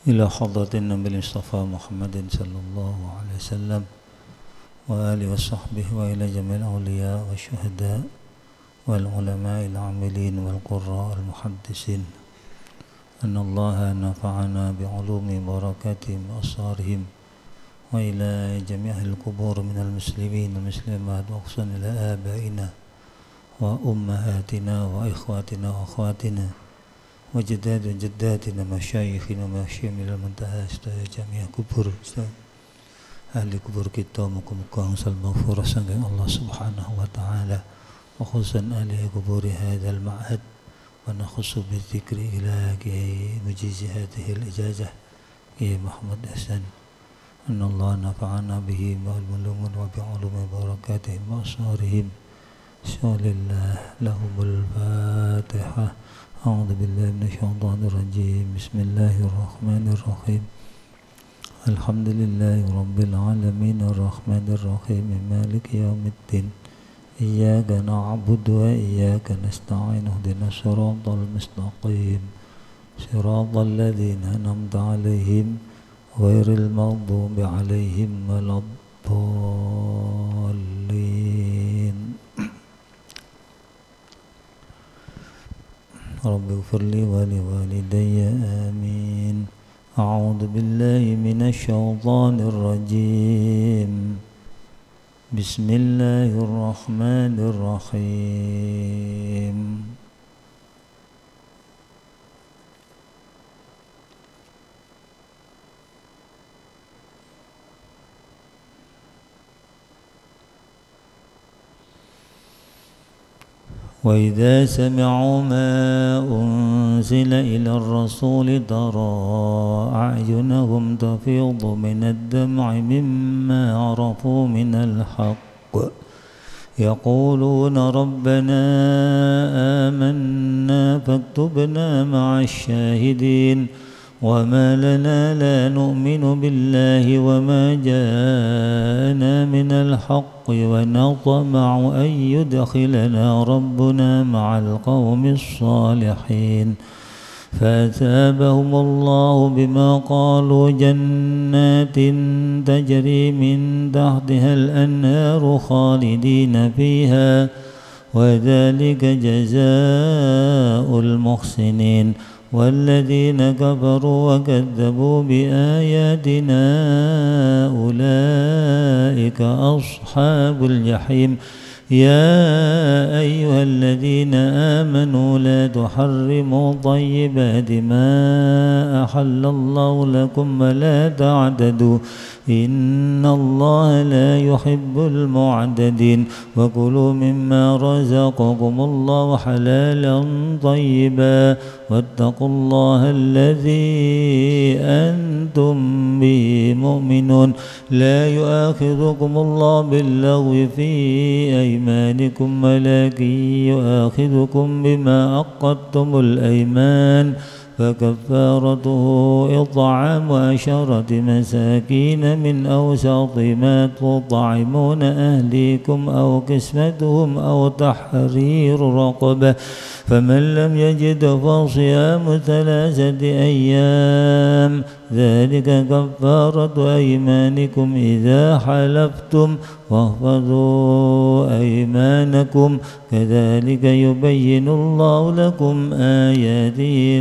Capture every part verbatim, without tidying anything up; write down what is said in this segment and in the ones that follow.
إلى حضرة النبي المصطفى محمد صلى الله عليه وسلم وآله وصحبه وإلى جميع الأولياء والشهداء والعلماء العاملين والقراء المحدثين أن الله نفعنا بعلوم بركاتهم وأسرارهم وإلى جميع القبور من المسلمين والمسلمات وخصوصا إلى آبائنا وأمهاتنا وإخواتنا وأخواتنا وجداد وجداتنا مشايخنا ومشايخ إلى المنتهى جميع kubur ahli kubur kita muka-muka hasil maghfirah sangking Allah subhanahu wa ta'ala wa khususan ahli kuburi hadal ma'had wa nakhusu bizikri ila kiai mujizi hadihil ijazah kiai Muhammad Hasan anna Allah nafa'ana bihi ma'al mulumun wa bi'ulumi barakatihim wa asharihim syalillah lahumul fatihah. A'udzu billahi minasyaitonir rajim. Bismillahirrahmanirrahim. Alhamdulillahi rabbil alamin arrahmanir rahim maliki yaumiddin. Iyyaka na'budu wa iyyaka nasta'in ihdinas siratal mustaqim. Siratal ladzina an'amta 'alaihim ghairil maghdubi 'alaihim waladdallin. Rabbi ighfirli wa li walidayya amin. A'udzu billahi minasy syaithanir rajim. Bismillahirrahmanirrahim. وإذا سمعوا ما أنزل إلى الرسول ترى أعينهم تفيض من الدمع مما عرفوا من الحق يقولون ربنا آمنا فاكتبنا مع الشاهدين وما لنا لا نؤمن بالله وما جاءنا من الحق ونطمع أن يدخلنا ربنا مع القوم الصالحين فأثابهم الله بما قالوا جنات تجري من تحتها الأنهار خالدين فيها وذلك جزاء المحسنين والذين كفروا وكذبوا بآياتنا أولئك أصحاب الجحيم يا أيها الذين آمنوا لا تحرموا طيبات ما أحل الله لكم ولا تعتدوا إن الله لا يحب المعتدين وكلوا مما رزقكم الله حلالا طيبا واتقوا الله الذي أنتم به مؤمنون لا يؤاخذكم الله باللغو في أيمانكم ولكن يؤاخذكم بما عقدتم الأيمان فكفارته إطعام عشرة مساكين من أوسط ما تطعمون أهليكم أو كسوتهم أو تحرير رقبة فمن لم يجد فصيام ثلاثة أيام ذلك كفارة أيمانكم إذا حلفتم واحفظوا أيمانكم كذلك يبين الله لكم آياته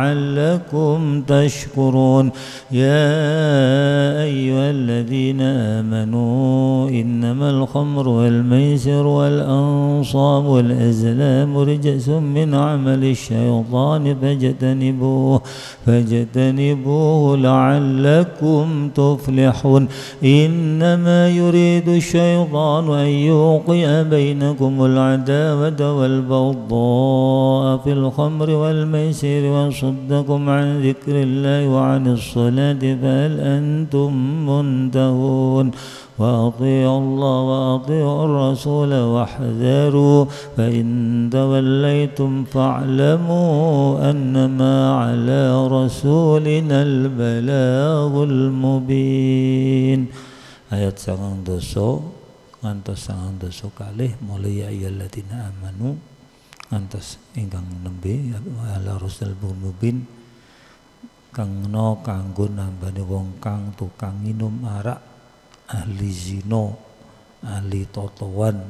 لعلكم تشكرون يا أيها الذين آمنوا إنما الخمر والميسر والأنصاب والأزلام رجس من عمل الشيطان فاجتنبوه فاجتنبوه لعلكم تفلحون إنما يريد الشيطان أن يوقع بينكم العداوة والبغضاء في الخمر والميسر ويصدكم عن ذكر الله وعن الصلاة فهل أنتم منتهون وأطيعوا الله وأطيعوا الرسول واحذروا فإن توليتم فاعلموا أنما على رسولنا البلاغ المبين. Ayat sangang doso ngantos sangang doso kalih mulai ya ayyuhalladzina amanu ngantos ingkang nembe ala rasul mubin kang no kanggo nambani wong kang tukang minum arak, ahli zina, ahli totowan.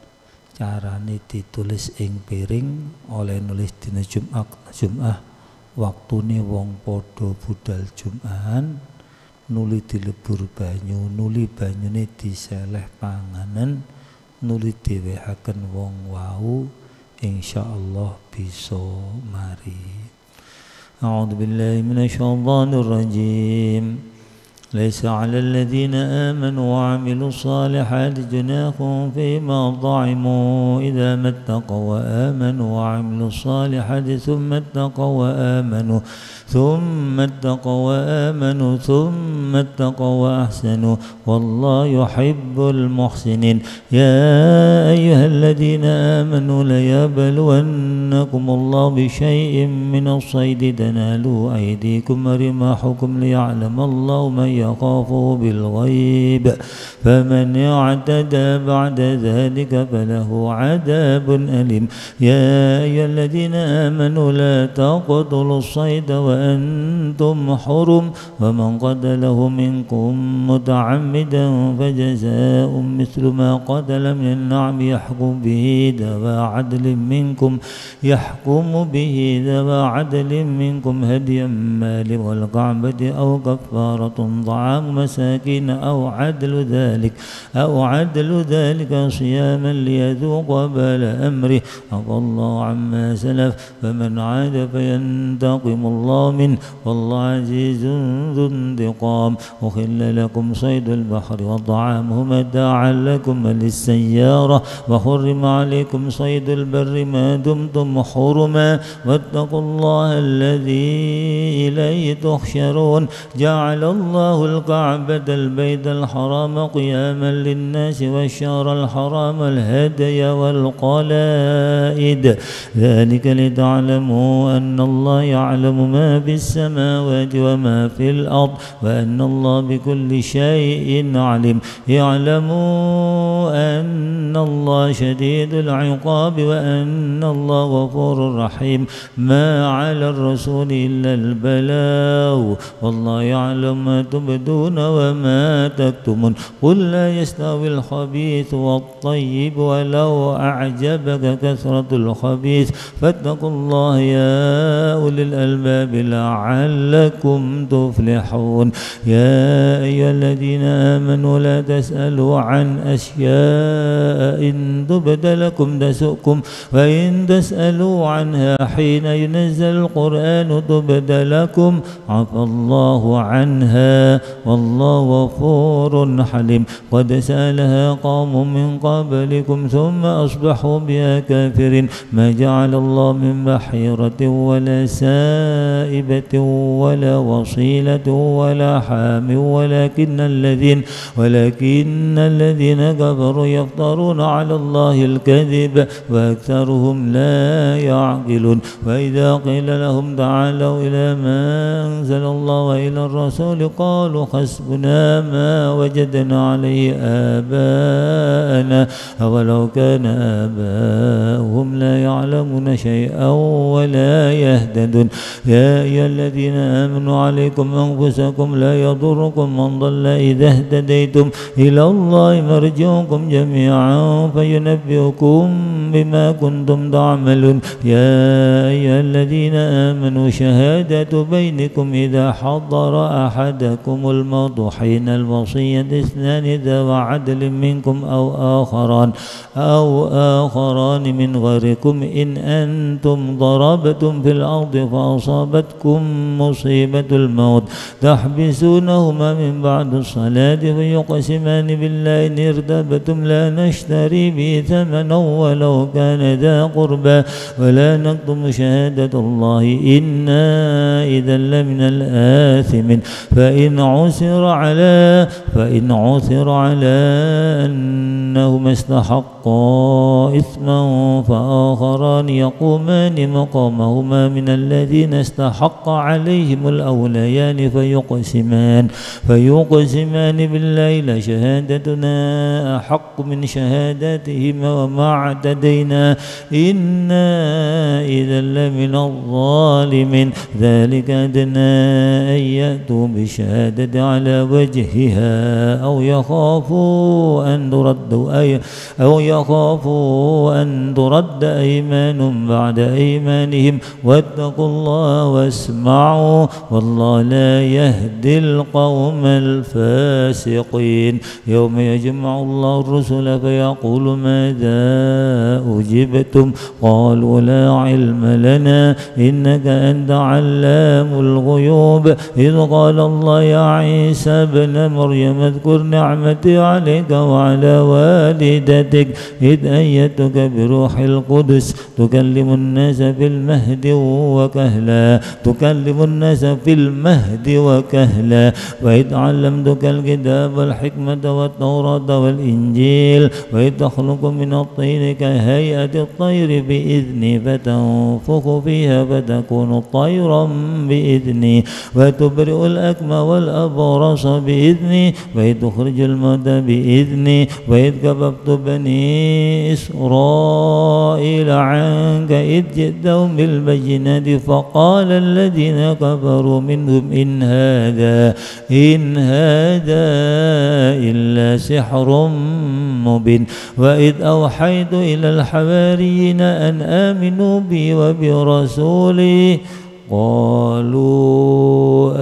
Carane ditulis ing piring oleh nulis dina Jumat Jumat waktune wong padha budal Jumahan nuli dilebur banyu nuli banyune diseleh panganan nuli diwehaken wong wau insyaallah bisa mari. A'udzu billahi minasyaitonir rajim. ليس على الذين آمنوا وعملوا الصالحات جناح فيما طعموا إذا ما اتقوا وآمنوا وعملوا الصالحات ثم اتقوا وآمنوا ثم اتقوا وآمنوا ثم اتقوا وأحسنوا والله يحب المحسنين. يا أيها الذين آمنوا ليبلونكم الله بشيء من الصيد تنالوا أيديكم ورماحكم ليعلم الله من يخافه بالغيب فمن اعتدى بعد ذلك فله عذاب أليم. يا أيها الذين آمنوا لا تقتلوا الصيد وأنتم حرم ومن قتله منكم متعمدا فجزاء مثل ما قتل من النعم يحكم به ذوى عدل منكم يحكم به ذوى عدل منكم هديا بالغ الكعبة أو كفارة طعام مساكين أو عدل ذلك أو عدل ذلك صياما ليذوق وبال أمره عفى الله عما سلف فمن عاد فينتقم الله منه والله عزيز ذو انتقام. أحل لكم صيد البحر وطعامه متاعا لكم وللسيارة وحرم عليكم صيد البر ما دمتم حرما واتقوا الله الذي إليه تحشرون. جعل الله الكعبة البيت الحرام قياما للناس والشهر الحرام الهدي والقلائد ذلك لتعلموا أن الله يعلم ما في السماوات وما في الأرض وأن الله بكل شيء عليم. اعلموا أن الله شديد العقاب وأن الله غفور رحيم. ما على الرسول إلا البلاغ والله يعلم ما تبدون وما تكتمون. قل لا يستوي الخبيث والطيب ولو أعجبك كثرة الخبيث فاتقوا الله يا أولي الألباب لعلكم تفلحون. يا أيها الذين آمنوا لا تسألوا عن أشياء إن تبد لكم تسؤكم وإن تسألوا عنها حين ينزل القرآن تبد لكم عفى الله عنها والله غفور حليم. قد سألها قوم من قبلكم ثم أصبحوا بها كافرين. ما جعل الله من بحيرة ولا سائبة ولا وصيلة ولا حام ولكن الذين ولكن الذين كفروا يفترون على الله الكذب وأكثرهم لا يعقلون. وإذا قيل لهم تعالوا إلى ما أنزل الله وإلى الرسول قالوا حسبنا ما وجدنا عليه آباءنا أولو كان آباؤهم لا يعلمون شيئا ولا يهتدون. يا أيها الذين آمنوا عليكم أنفسكم لا يضركم من ضل إذا اهتديتم إلى الله مرجعكم جميعا فينبئكم بما كنتم تعملون. يا أيها الذين آمنوا شهادة بينكم إذا حضر أحدكم الموت حين الوصية اثنان ذوى عدل منكم أو آخران أو آخران من غيركم إن أنتم ضربتم في الأرض فأصابتكم مصيبة الموت تحبسونهما من بعد الصلاة فيقسمان بالله إن ارتبتم لا نشتري به ثمنا ولو كان ذا قربى ولا نكتم شهادة الله إنا إذا لمن الآثمين. فإن عثر على فإن عثر على أنهما استحقا إثما فآخران يقومان مقامهما من الذين استحقوا حق عليهم الأوليان فيقسمان فيقسمان بالله لشهادتنا أحق من شهاداتهما وما اعتدينا إنا إذا لمن الظالمين ذلك أدنى أن يأتوا بشهادة على وجهها أو يخافوا أن ترد أي أو يخافوا أن ترد أيمان بعد أيمانهم واتقوا الله واسمعوا والله لا يهدي القوم الفاسقين يوم يجمع الله الرسل فيقول ماذا أجبتم قالوا لا علم لنا إنك أنت علام الغيوب إذ قال الله يا عيسى ابن مريم اذكر نعمتي عليك وعلى والدتك إذ أيدتك بروح القدس تكلم الناس في المهد وكهلا تكلم الناس في المهد وكهلا وإذ علمتك الكتاب والحكمة والتوراة والإنجيل وإذ تخلق من الطين كهيئة الطير بإذني فتنفخ فيها فتكون طيرا بإذني وتبرئ الأكمى والأبرص بإذني وإذ تخرج الموتى بإذني وإذ كففت بني إسرائيل عنك إذ جئتهم بالبينات فقال الذين كفروا منهم إن هذا إن هذا إلا سحر مبين وإذ أوحيت إلى الحواريين أن آمنوا بي وبرسولي قالوا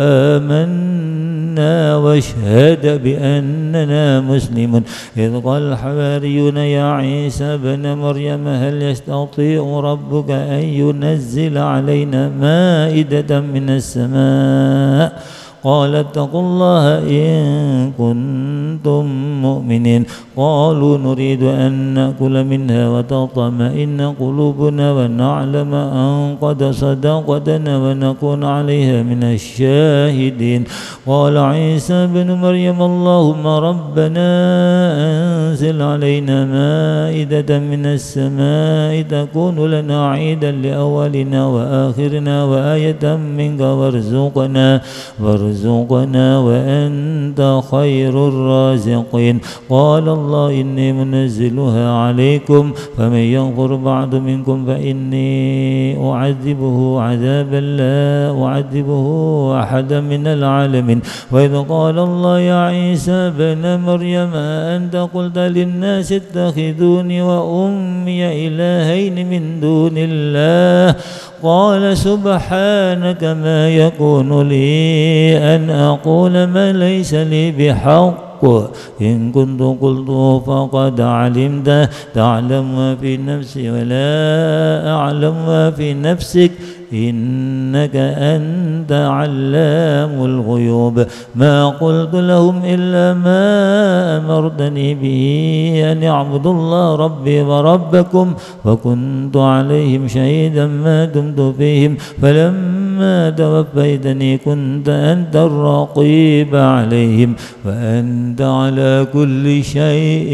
آمنا واشهد بأننا مسلمون إذ قال الحواريون يا عيسى ابن مريم هل يستطيع ربك أن ينزل علينا مائدة من السماء قال اتقوا الله إن كنتم مؤمنين قالوا نريد أن نأكل منها وتطمئن قلوبنا ونعلم أن قد صدقتنا ونكون عليها من الشاهدين قال عيسى بن مريم اللهم ربنا أنزل علينا مائدة من السماء تكون لنا عيدا لأولنا وآخرنا وآية منك وارزقنا وارزقنا وأنت خير الرازقين قال الله إني منزلها عليكم فمن يغفر بعد منكم فإني أعذبه عذابا لا أعذبه أحدا من العالمين وإذ قال الله يا عيسى بن مريم أنت قلت للناس اتخذوني وأمي إلهين من دون الله قال سبحانك ما يكون لي أن أقول ما ليس لي بحق إن كنت قلته فقد علمته تعلم ما في نفسي ولا أعلم ما في نفسك إنك أنت علام الغيوب ما قلت لهم إلا ما أمرتني به أن يعبدوا الله ربي وربكم وكنت عليهم شهيدا ما دمت فيهم فلما توفيتني كنت أنت الرقيب عليهم وأنت على كل شيء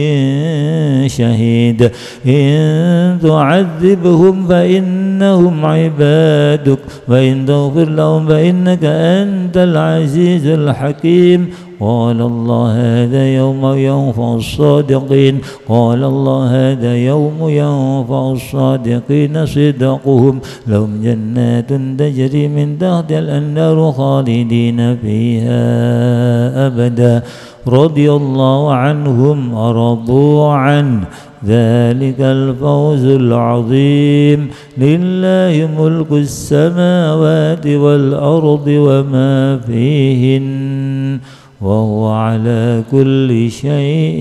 شهيد إن تعذبهم فإنهم عباد وإن تغفر لهم فإنك أنت العزيز الحكيم قال الله هذا يوم ينفع الصادقين قال الله هذا يوم ينفع الصادقين صدقهم لهم جنات تجري من تحتها الأنهار خالدين فيها أبدا رضي الله عنهم ورضوا عنه ذلك الفوز العظيم لله ملك السماوات والأرض وما فيهن وهو على كل شيء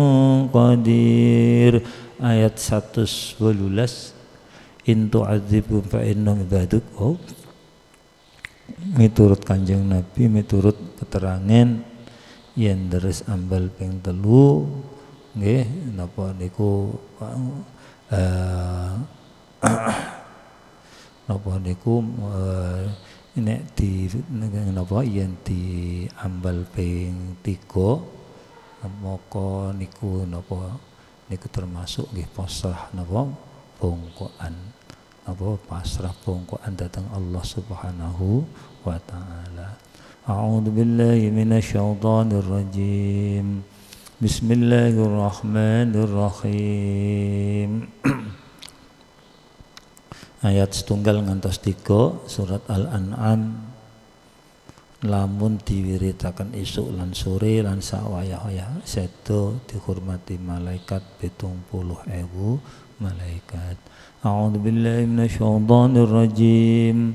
قدير. Ayat seratus dua belas in tu'adzibhum fa innahum ibaduk. Oh, miturut Kanjeng Nabi, miturut keterangan yen deres ambal ping telu nggih napa niku eh napa niku nek di napa yen di ambal ping tiga moko niku napa niku termasuk nggih posah napa bongkokan apa pasrah pongkoan datang Allah Subhanahu wa taala. A'udzu billahi minasyaitonir rajim. Bismillahirrahmanirrahim. Ayat setunggal ngantos tiga surat Al-An'am. Lamun diwiritaken isuk lan sore lan sawayah-wayah sedo dihormati malaikat pitung puluh ewu malaikat. A'udzu billahi minasyaitonir rajim.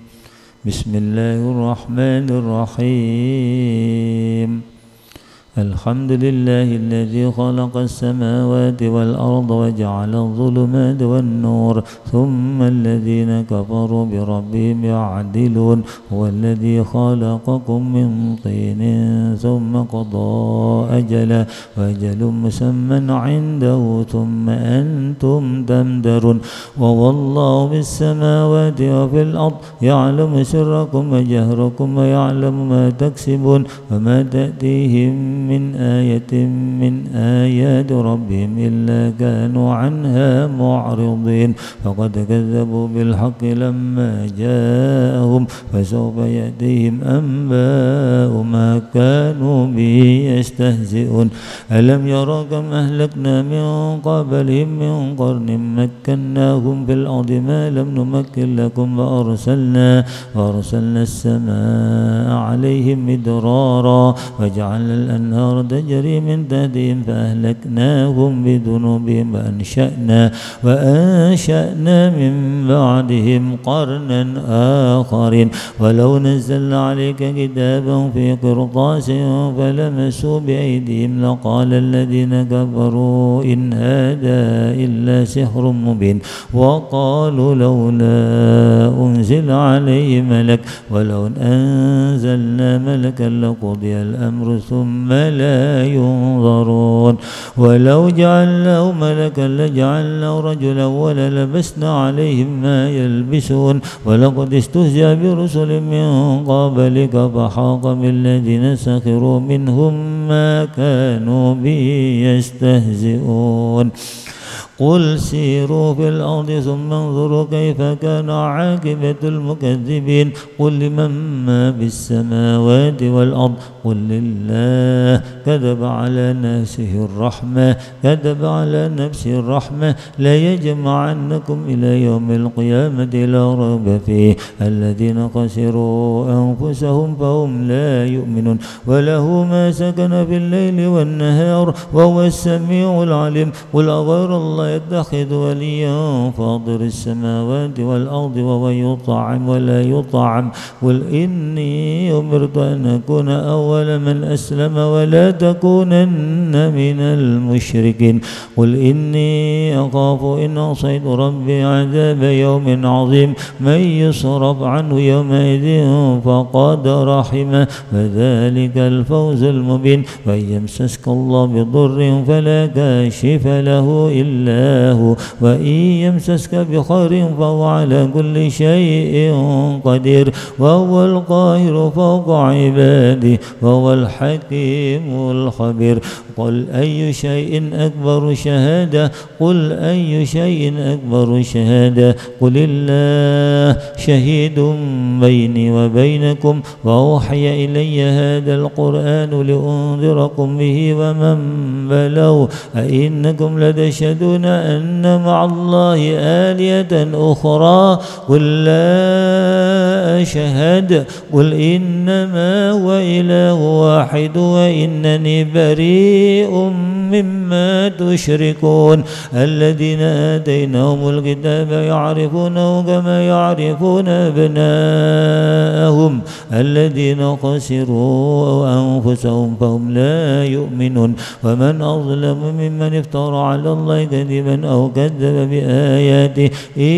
Bismillahirrahmanirrahim. Alhamdulillahilladzi khalaqas samawati wal arda wa ja'ala adh-dhulumati wan nur thumma alladhina kafaru bi rabbihim ya'dilun huwallazi khalaqakum min tinin thumma qada ajala wa ajalun musamman 'indahu thumma antum tamtarun wa wallahu bis samawati wa fil ardi ya'lamu sirrakum wa jahrakum wa ya'lamu ma taksibun wa ma ta'tihim من آية من آيات ربهم إلا كانوا عنها معرضين فقد كذبوا بالحق لما جاءهم فسوف يأتيهم أنباء ما كانوا به يستهزئون ألم يروا كم أهلكنا من قبلهم من قرن مكناهم في الأرض ما لم نمكن لكم وأرسلنا وأرسلنا السماء عليهم مدرارا وجعلنا الأنهار الأنهار تجري من تحتهم فأهلكناهم بذنوبهم وأنشأنا وأنشأنا من بعدهم قرنا آخرين ولو نزلنا عليك كتابا في قرطاس فلمسوا بأيديهم لقال الذين كفروا إن هذا إلا سحر مبين وقالوا لولا أنزل عليه ملك ولو أنزلنا ملكا لقضي الأمر ثم لا ينظرون ولو جعلناه ملكا لجعلناه رجلا وللبسنا عليهم ما يلبسون ولقد استهزئ برسل من قبلك فحاق بالذين سخروا منهم ما كانوا به يستهزئون قل سيروا في الأرض ثم انظروا كيف كان عاقبة المكذبين قل لمن ما في السماوات والأرض قل لله كتب على نفسه الرحمة كتب على نفسه الرحمة لا يجمعنكم إلى يوم القيامة لا ريب فيه الذين خسروا أنفسهم فهم لا يؤمنون وله ما سكن في الليل والنهار وهو السميع العليم قل أغير الله يتخذ وليا فاطر السماوات والأرض وهو يطعم ولا يطعم قل إني أمرت أن أكون أول من أسلم ولا تكونن من المشركين قل إني أخاف إن عصيت ربي عذاب يوم عظيم من يصرف عنه يومئذ فقد رحمه وذلك الفوز المبين وإن يمسسك الله بضر فلا كاشف له إلا هو وإن يمسسك بخير فهو على كل شيء قدير وهو القاهر فوق عباده وهو الحكيم الخبير قل أي شيء أكبر شهادة قل أي شيء أكبر شهادة قل الله شهيد بيني وبينكم وأوحي إلي هذا القرآن لأنذركم به ومن بلغ أئنكم لتشهدون أن مع الله آلهة أخرى قل لا أشهد قل إنما هو إله واحد وإنني بريء مما تشركون الذين آتيناهم الكتاب يعرفونه كما يعرفون أبناءهم الذين خسروا أنفسهم فهم لا يؤمنون ومن أظلم ممن افترى على الله كذبا أو كذب بآياته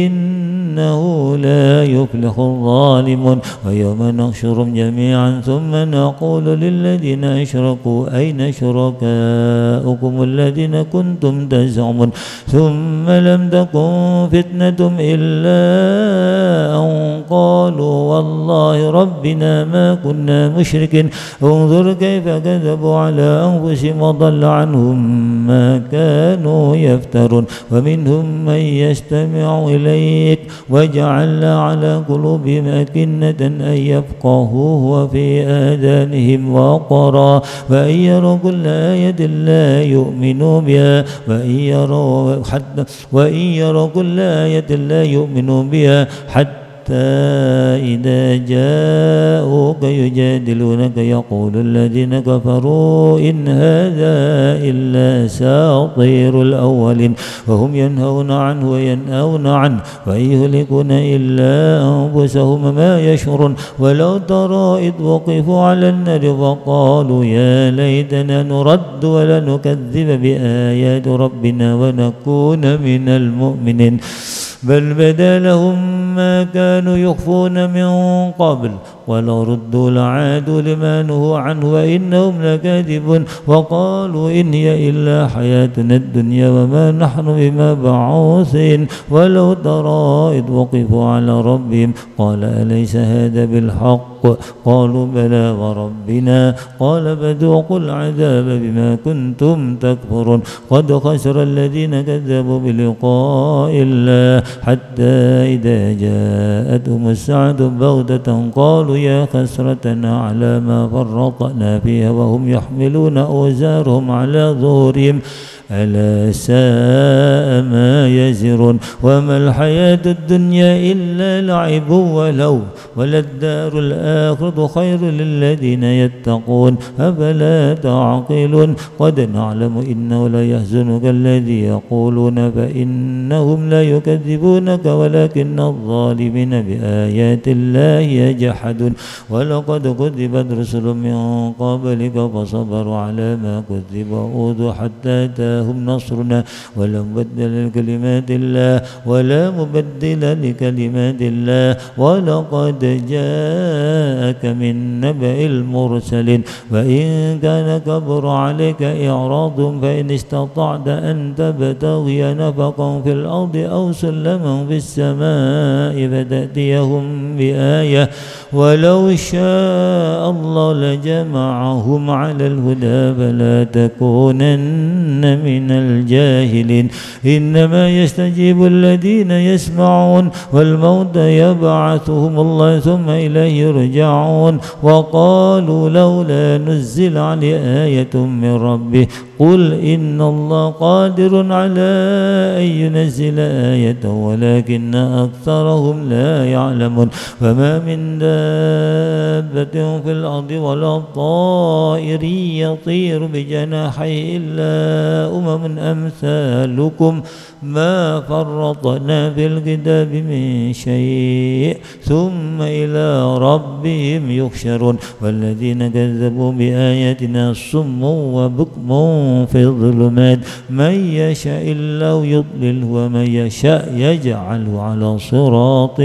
إنه لا يفلح الظالمون ويوم نحشرهم جميعا ثم نقول للذين أشركوا أين شركاؤكم الذين كنتم تزعمون ثم لم تكن فتنتهم إلا أن قالوا والله ربنا ما كنا مشركين انظر كيف كذبوا على أنفسهم وضل عنهم ما كانوا يفترون ومنهم من يستمع إليك وجعلنا على قلوبهم أكنة أن يفقهوه وفي آذانهم وقرا وإن يروا كل آية لا يؤمنوا بها وإن يروا حتى وإن يروا كل آية لا يؤمنوا بها حتى إذا جاءوك يجادلونك يقول الذين كفروا إن هذا إلا أساطير الأولين وهم ينهون عنه وينأون عنه وإن يهلكون إلا أنفسهم ما يشعرون ولو ترى إذ وقفوا على النار فقالوا يا ليتنا نرد ولا نكذب بآيات ربنا ونكون من المؤمنين بل بدا لهم ما كانوا يخفون من قبل ولو ردوا لعادوا لما نهوا عنه وإنهم لكاذبون وقالوا إن هي إلا حياتنا الدنيا وما نحن بمبعوثين ولو ترى إذ وقفوا على ربهم قال أليس هذا بالحق قالوا بلى وربنا قال فذوقوا العذاب بما كنتم تكفرون قد خسر الذين كذبوا بلقاء الله حتى إذا جاءتهم الساعة بغتة قالوا يا خسرتنا على ما فرطنا فيها وهم يحملون أوزارهم على ظهورهم ألا ساء ما يزرون وما الحياة الدنيا إلا لعب ولو وللدار الآخرة خير للذين يتقون أفلا تعقلون قد نعلم إنه ليحزنك الذي يقولون فإنهم لا يكذبونك ولكن الظالمين بآيات الله يجحدون ولقد كذبت رسل من قبلك فصبروا على ما كذبوا وأوذوا حتى هم نصرنا ولا مبدل لكلمات الله ولا مبدل لكلمات الله ولقد جاءك من نبأ المرسلين وإن كان كبر عليك إعراض فإن استطعت أن تبتغي نفقا في الأرض أو سلما في السماء فتأتيهم بآية ولو شاء الله لجمعهم على الهدى فلا تكونن من الجاهلين إنما يستجيب الذين يسمعون والموت يبعثهم الله ثم إليه يرجعون وقالوا لولا نزل عليه آية من ربه قل إن الله قادر على أن ينزل آية ولكن أكثرهم لا يعلمون فما من دابة في الأرض ولا طائر يطير بجناحيه إلا أمم أمثالكم ما فرطنا في الكتاب من شيء ثم إلى ربهم يحشرون والذين كذبوا بآياتنا صم وبكم في الظلمات من يشاء الله يضلله ومن يشاء يجعله على صراط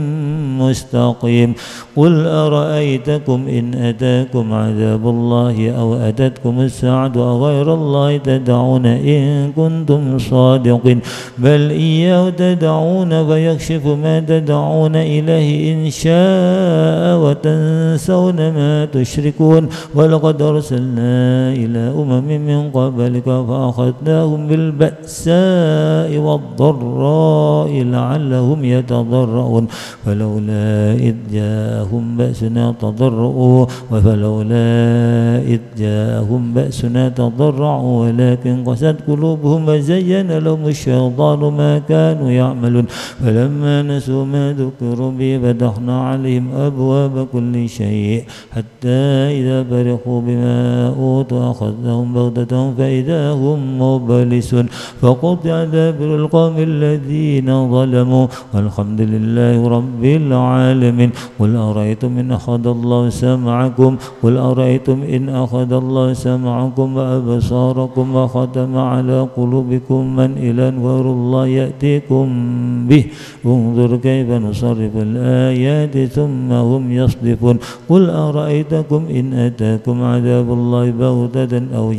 مستقيم قل أرأيتكم إن أتاكم عذاب الله أو أتتكم الساعة أو غير الله تدعون إن كنتم صادقين بل إياه تدعون فيكشف ما تدعون إليه إن شاء وتنسون ما تشركون ولقد أرسلنا إلى أمم من قبلك فأخذناهم بالبأساء والضراء لعلهم يتضرعون فلولا إذ جاءهم بأسنا تضرعوا وفلولا إذ جاءهم بأسنا تضرعوا ولكن قست قلوبهم وزين لهم الشيطان ما كانوا يعملون فلما نسوا ما ذكروا به فتحنا عليهم أبواب كل شيء حتى إذا فرحوا بما أوتوا أخذناهم بغتة فإذا هم مبلسون فقطع دابر القوم الذين ظلموا والحمد لله رب العالمين قل أرأيتم إن أخذ الله سمعكم قل أرأيتم إن أخذ الله سمعكم وأبصاركم وختم على قلوبكم من إله غير الله يأتيكم به انظر كيف نصرف الآيات ثم هم يصدفون قل أرأيتكم إن أتاكم عذاب الله بغتة أو جهرة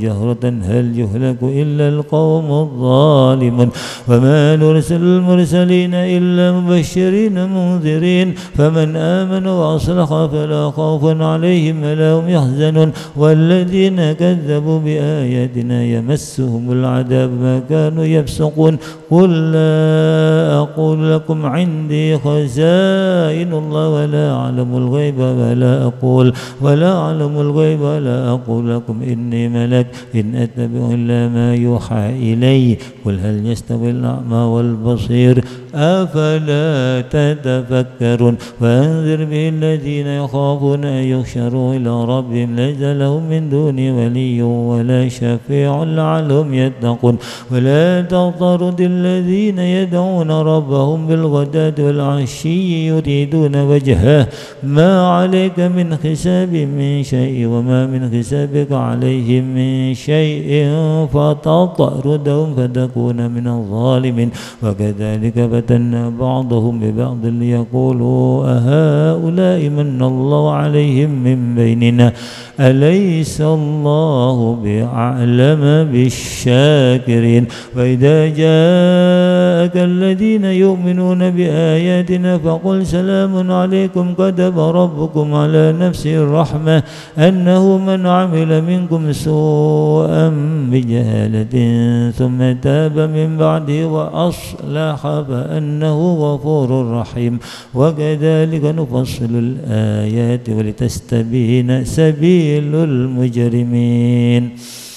هل يهلك إلا القوم الظالمون وما نرسل المرسلين إلا مبشرين منذرين فمن آمن وأصلح فلا خوف عليهم ولا هم يحزنون والذين كذبوا بآياتنا يمسهم العذاب ما كانوا يفسقون قل لا أقول لكم عندي خزائن الله ولا أعلم الغيب ولا أقول ولا أعلم الغيب ولا أقول لكم إني ملك إن أتبع إلا ما يوحى إلي قل هل يستوي الأعمى والبصير أفلا تتفكرون وأنذر به الذين يخافون أن يحشروا إلى ربهم ليس لهم من دونه ولي ولا شفيع لعلهم يتقون ولا تطرد الذين يدعون ربهم بالغداة والعشي يريدون وجهه ما عليك من حساب من شيء وما من حسابك عليهم من شيء فتطردهم فتكون من الظالمين وكذلك فتنا بعضهم ببعض ليقولوا أهؤلاء من الله عليهم من بيننا أليس الله بأعلم بالشاكرين وإذا جاءك الذين يؤمنون بآياتنا فقل سلام عليكم كتب ربكم على نفسه الرحمة أنه من عمل منكم سوءا بجهالة ثم تاب من بعده وأصلح فأنه غفور رحيم وكذلك نفصل الآيات ولتستبين سبيل المجرمين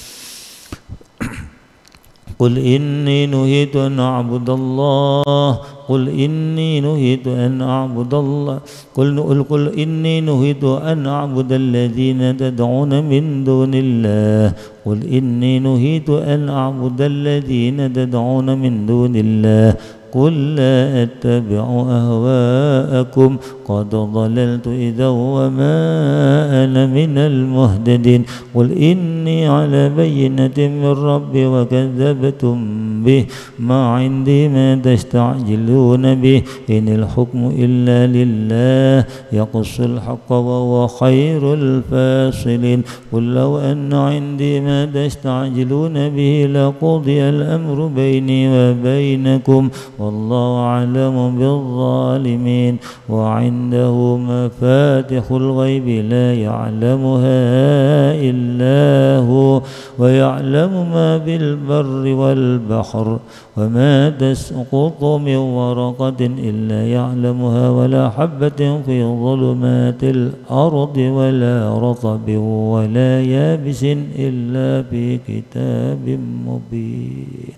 قل إني نهيت أن أعبد الله قل إني نهيت أن أعبد الله قل قل إني نهيت أن أعبد الذين تدعون من دون الله قل إني نهيت أن أعبد الذين تدعون من دون الله قل لا أتبع أهواءكم قد ضللت إذا وما أنا من المهتدين قل إني على بينة من ربي وكذبتم به ما عندي ما تستعجلون به إن الحكم إلا لله يقص الحق وهو خير الفاصلين قل لو أن عندي ما تستعجلون به لقضي الأمر بيني وبينكم والله أعلم بالظالمين وعنده مفاتح الغيب لا يعلمها إلا هو ويعلم ما بالبر والبحر وما تسقط من ورقة إلا يعلمها ولا حبة في ظلمات الأرض ولا رطب ولا يابس إلا في كتاب مبين.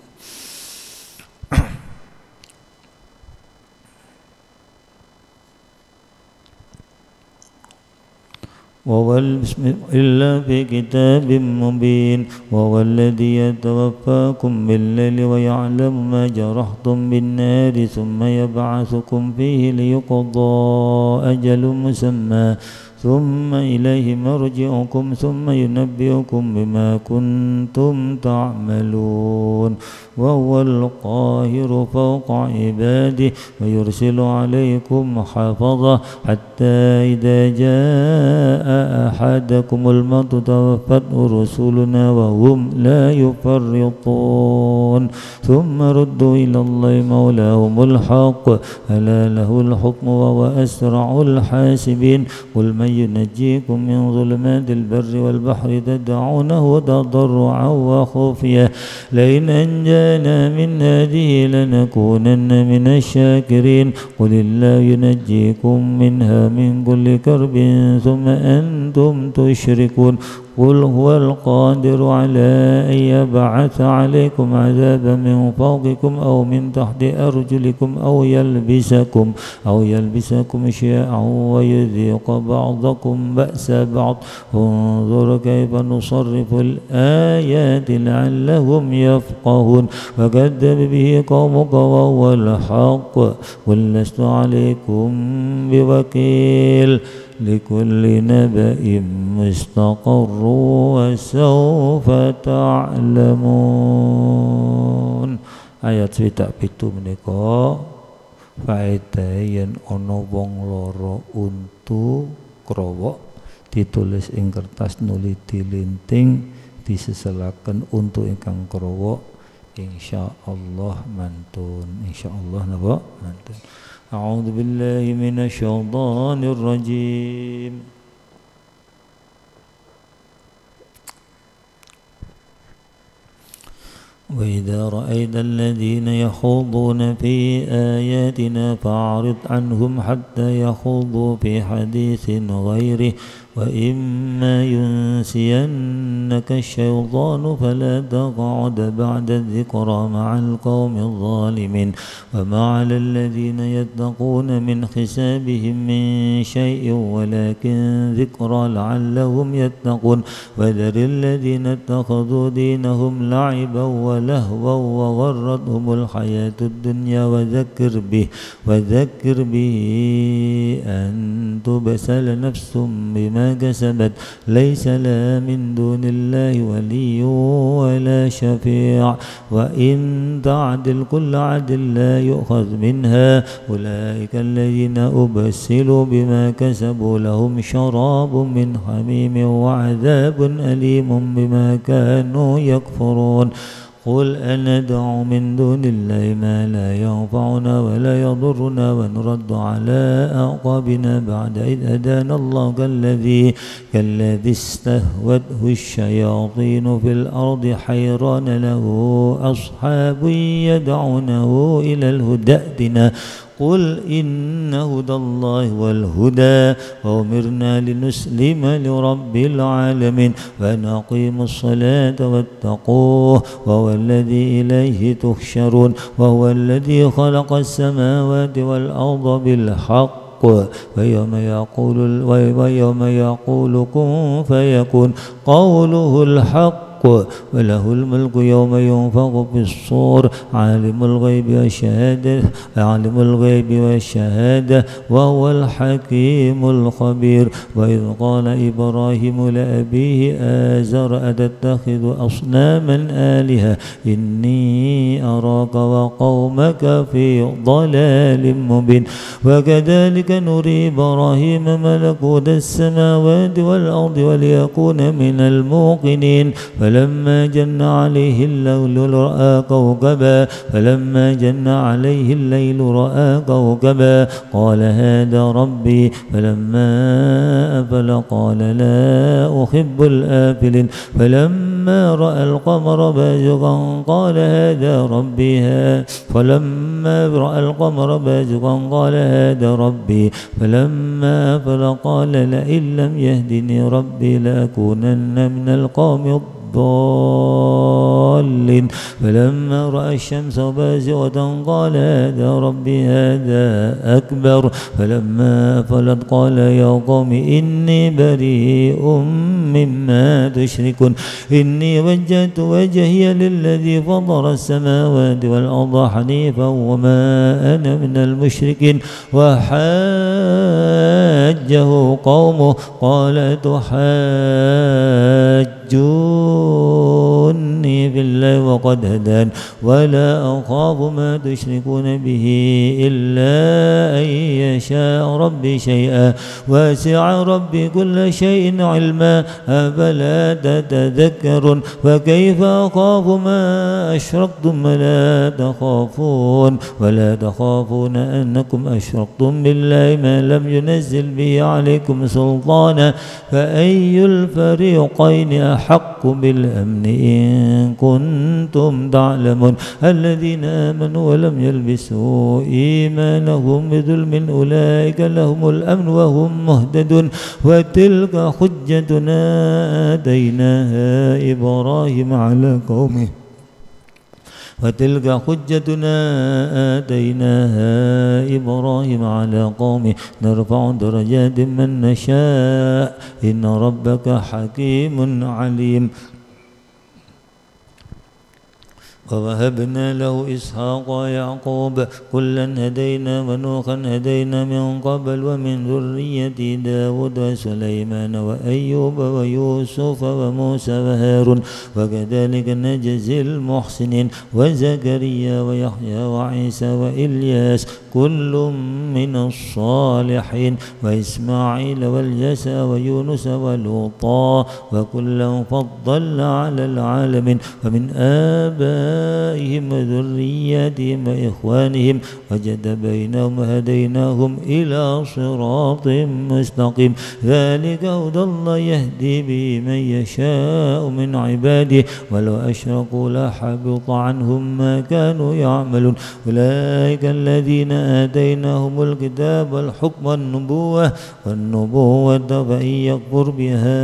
وهو إلا في كتاب مبين وهو الذي يتوفاكم بالليل ويعلم ما جرحتم بالنار ثم يبعثكم فيه ليقضى أجل مسمى ثم إليه مرجعكم ثم ينبئكم بما كنتم تعملون وهو القاهر فوق عباده ويرسل عليكم حفظة حتى إذا جاء أحدكم الموت توفته رسلنا وهم لا يفرطون ثم ردوا إلى الله مولاهم الحق ألا له الحكم وهو أسرع الحاسبين قل من ينجيكم من ظلمات البر والبحر تدعونه تضرعا وخفيا لئن أنجانا من هذه لنكونن من الشاكرين قل الله ينجيكم منها من كل كرب ثم أنتم تشركون قل هو القادر على أن يبعث عليكم عذابا من فوقكم أو من تحت أرجلكم أو يلبسكم أو يلبسكم شيعا ويذيق بعضكم بأس بعض انظر كيف نصرف الآيات لعلهم يفقهون وكذب به قومك وهو الحق قل لست عليكم بوكيل لكل نبأ مستقر وسوف تعلمون. Ayat swidak pitu menika faedah yen ana wong lara untu krowok ditulis ing kertas nuli dilinting diseselaken untuk ingkang krowo insyaallah mantun insyaallah napa mantun. A'udzu billahi minasyaitonir rajim. وإذا رأيت الذين يخوضون في آياتنا فأعرض عنهم حتى يخوضوا في حديث غيره وإما ينسينك الشيطان فلا تقعد بعد الذكرى مع القوم الظالمين وما على الذين يتقون من حسابهم من شيء ولكن ذكرى لعلهم يتقون وذر الذين اتخذوا دينهم لعبا ولهوا وغرتهم الحياة الدنيا وذكر به وذكر به أن تبسل نفس بما كسبت ليس لها من دون الله ولي ولا شفيع وإن تعدل كل عدل لا يؤخذ منها أولئك الذين أبسلوا بما كسبوا لهم شراب من حميم وعذاب أليم بما كانوا يكفرون قل أندعو من دون الله ما لا ينفعنا ولا يضرنا ونرد على أعقابنا بعد إذ هدانا الله كالذي كالذي استهوته الشياطين في الأرض حيران له أصحاب يدعونه إلى الهدى ائتنا قل إن هدى الله والهدى وأمرنا لنسلم لرب العالمين ونقيم الصلاة واتقوه وهو الذي إليه تحشرون وهو الذي خلق السماوات والأرض بالحق ويوم يقول ويوم يقول كن فيكون قوله الحق وله الملك يوم ينفخ في الصور عالم الغيب والشهادة عالم الغيب والشهادة وهو الحكيم الخبير وإذ قال إبراهيم لأبيه آزر أتتخذ أصناما آلهة إني أراك وقومك في ضلال مبين وكذلك نري إبراهيم ملكوت السماوات والأرض وليكون من الموقنين فلما جن عليه الليل رأى كوكبا فلما جن عليه الليل رأى كوكبا قال هذا ربي فلما أفل قال لا أحب الآفلين فلما رأى القمر بازغا قال هذا ربي فلما رأى القمر بازغا قال هذا ربي فلما أفل قال لئن لم يهدني ربي لأكونن من القوم الضالين فلما رأى الشمس بازغة قال هذا ربي هذا أكبر فلما أفلت قال يا قوم إني بريء مما تشركون إني وجهت وجهي للذي فطر السماوات والأرض حنيفا وما أنا من المشركين وحاجه قومه قال تحاجوني في الله وقد هدان ولا أخاف ما تشركون به إلا أن يشاء ربي شيئا واسع ربي كل شيء علما أفلا تتذكرون فكيف أخاف ما أشركتم ولا تخافون ولا تخافون أنكم أشركتم بالله ما لم ينزل به عليكم سلطانا فأي الفريقين أحق بالأمن إن كنتم تعلمون الذين آمنوا ولم يلبسوا إيمانهم بظلم أولئك لهم الأمن وهم مهتدون وتلك حجتنا آتيناها إبراهيم على قومه وتلك حجتنا آتيناها إبراهيم على قومه نرفع درجات من نشاء إن ربك حكيم عليم ووهبنا له إسحاق ويعقوب كلا هدينا ونوحا هدينا من قبل ومن ذرية داود وسليمان وأيوب ويوسف وموسى وهارون وكذلك نجزي المحسنين وزكريا ويحيى وعيسى وإلياس كل من الصالحين وإسماعيل واليسع ويونس ولوطا وكلا فضلنا على العالمين ومن آبائهم وذرياتهم وإخوانهم وجد بينهم وهديناهم إلى صراط مستقيم ذلك هدى الله يهدي به من يشاء من عباده ولو أشركوا لحبط عنهم ما كانوا يعملون أولئك الذين آتيناهم الكتاب والحكم والنبوة والنبوة فإن يكفر بها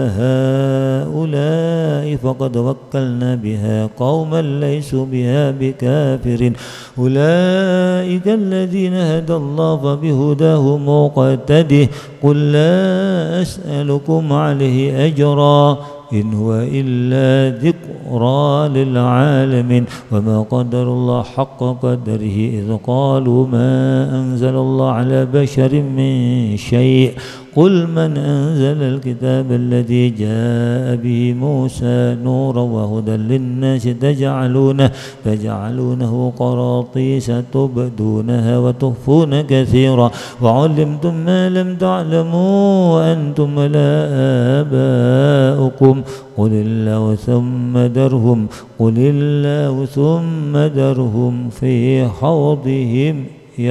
هؤلاء فقد وكلنا بها قوما ليسوا بها بكافرين أولئك الذين هدى الله فبهداه مقتده قل لا أسألكم عليه أجرا إن هو إلا ذكرى للعالمين وما قدر الله حق قدره إذ قالوا ما أنزل الله على بشر من شيء قل من أنزل الكتاب الذي جاء به موسى نورا وهدى للناس تجعلونه تجعلونه قراطيس تبدونها وتخفون كثيرا وعلمتم ما لم تعلموا أنتم ولا آباؤكم قل الله ثم درهم قل الله ثم درهم في خوضهم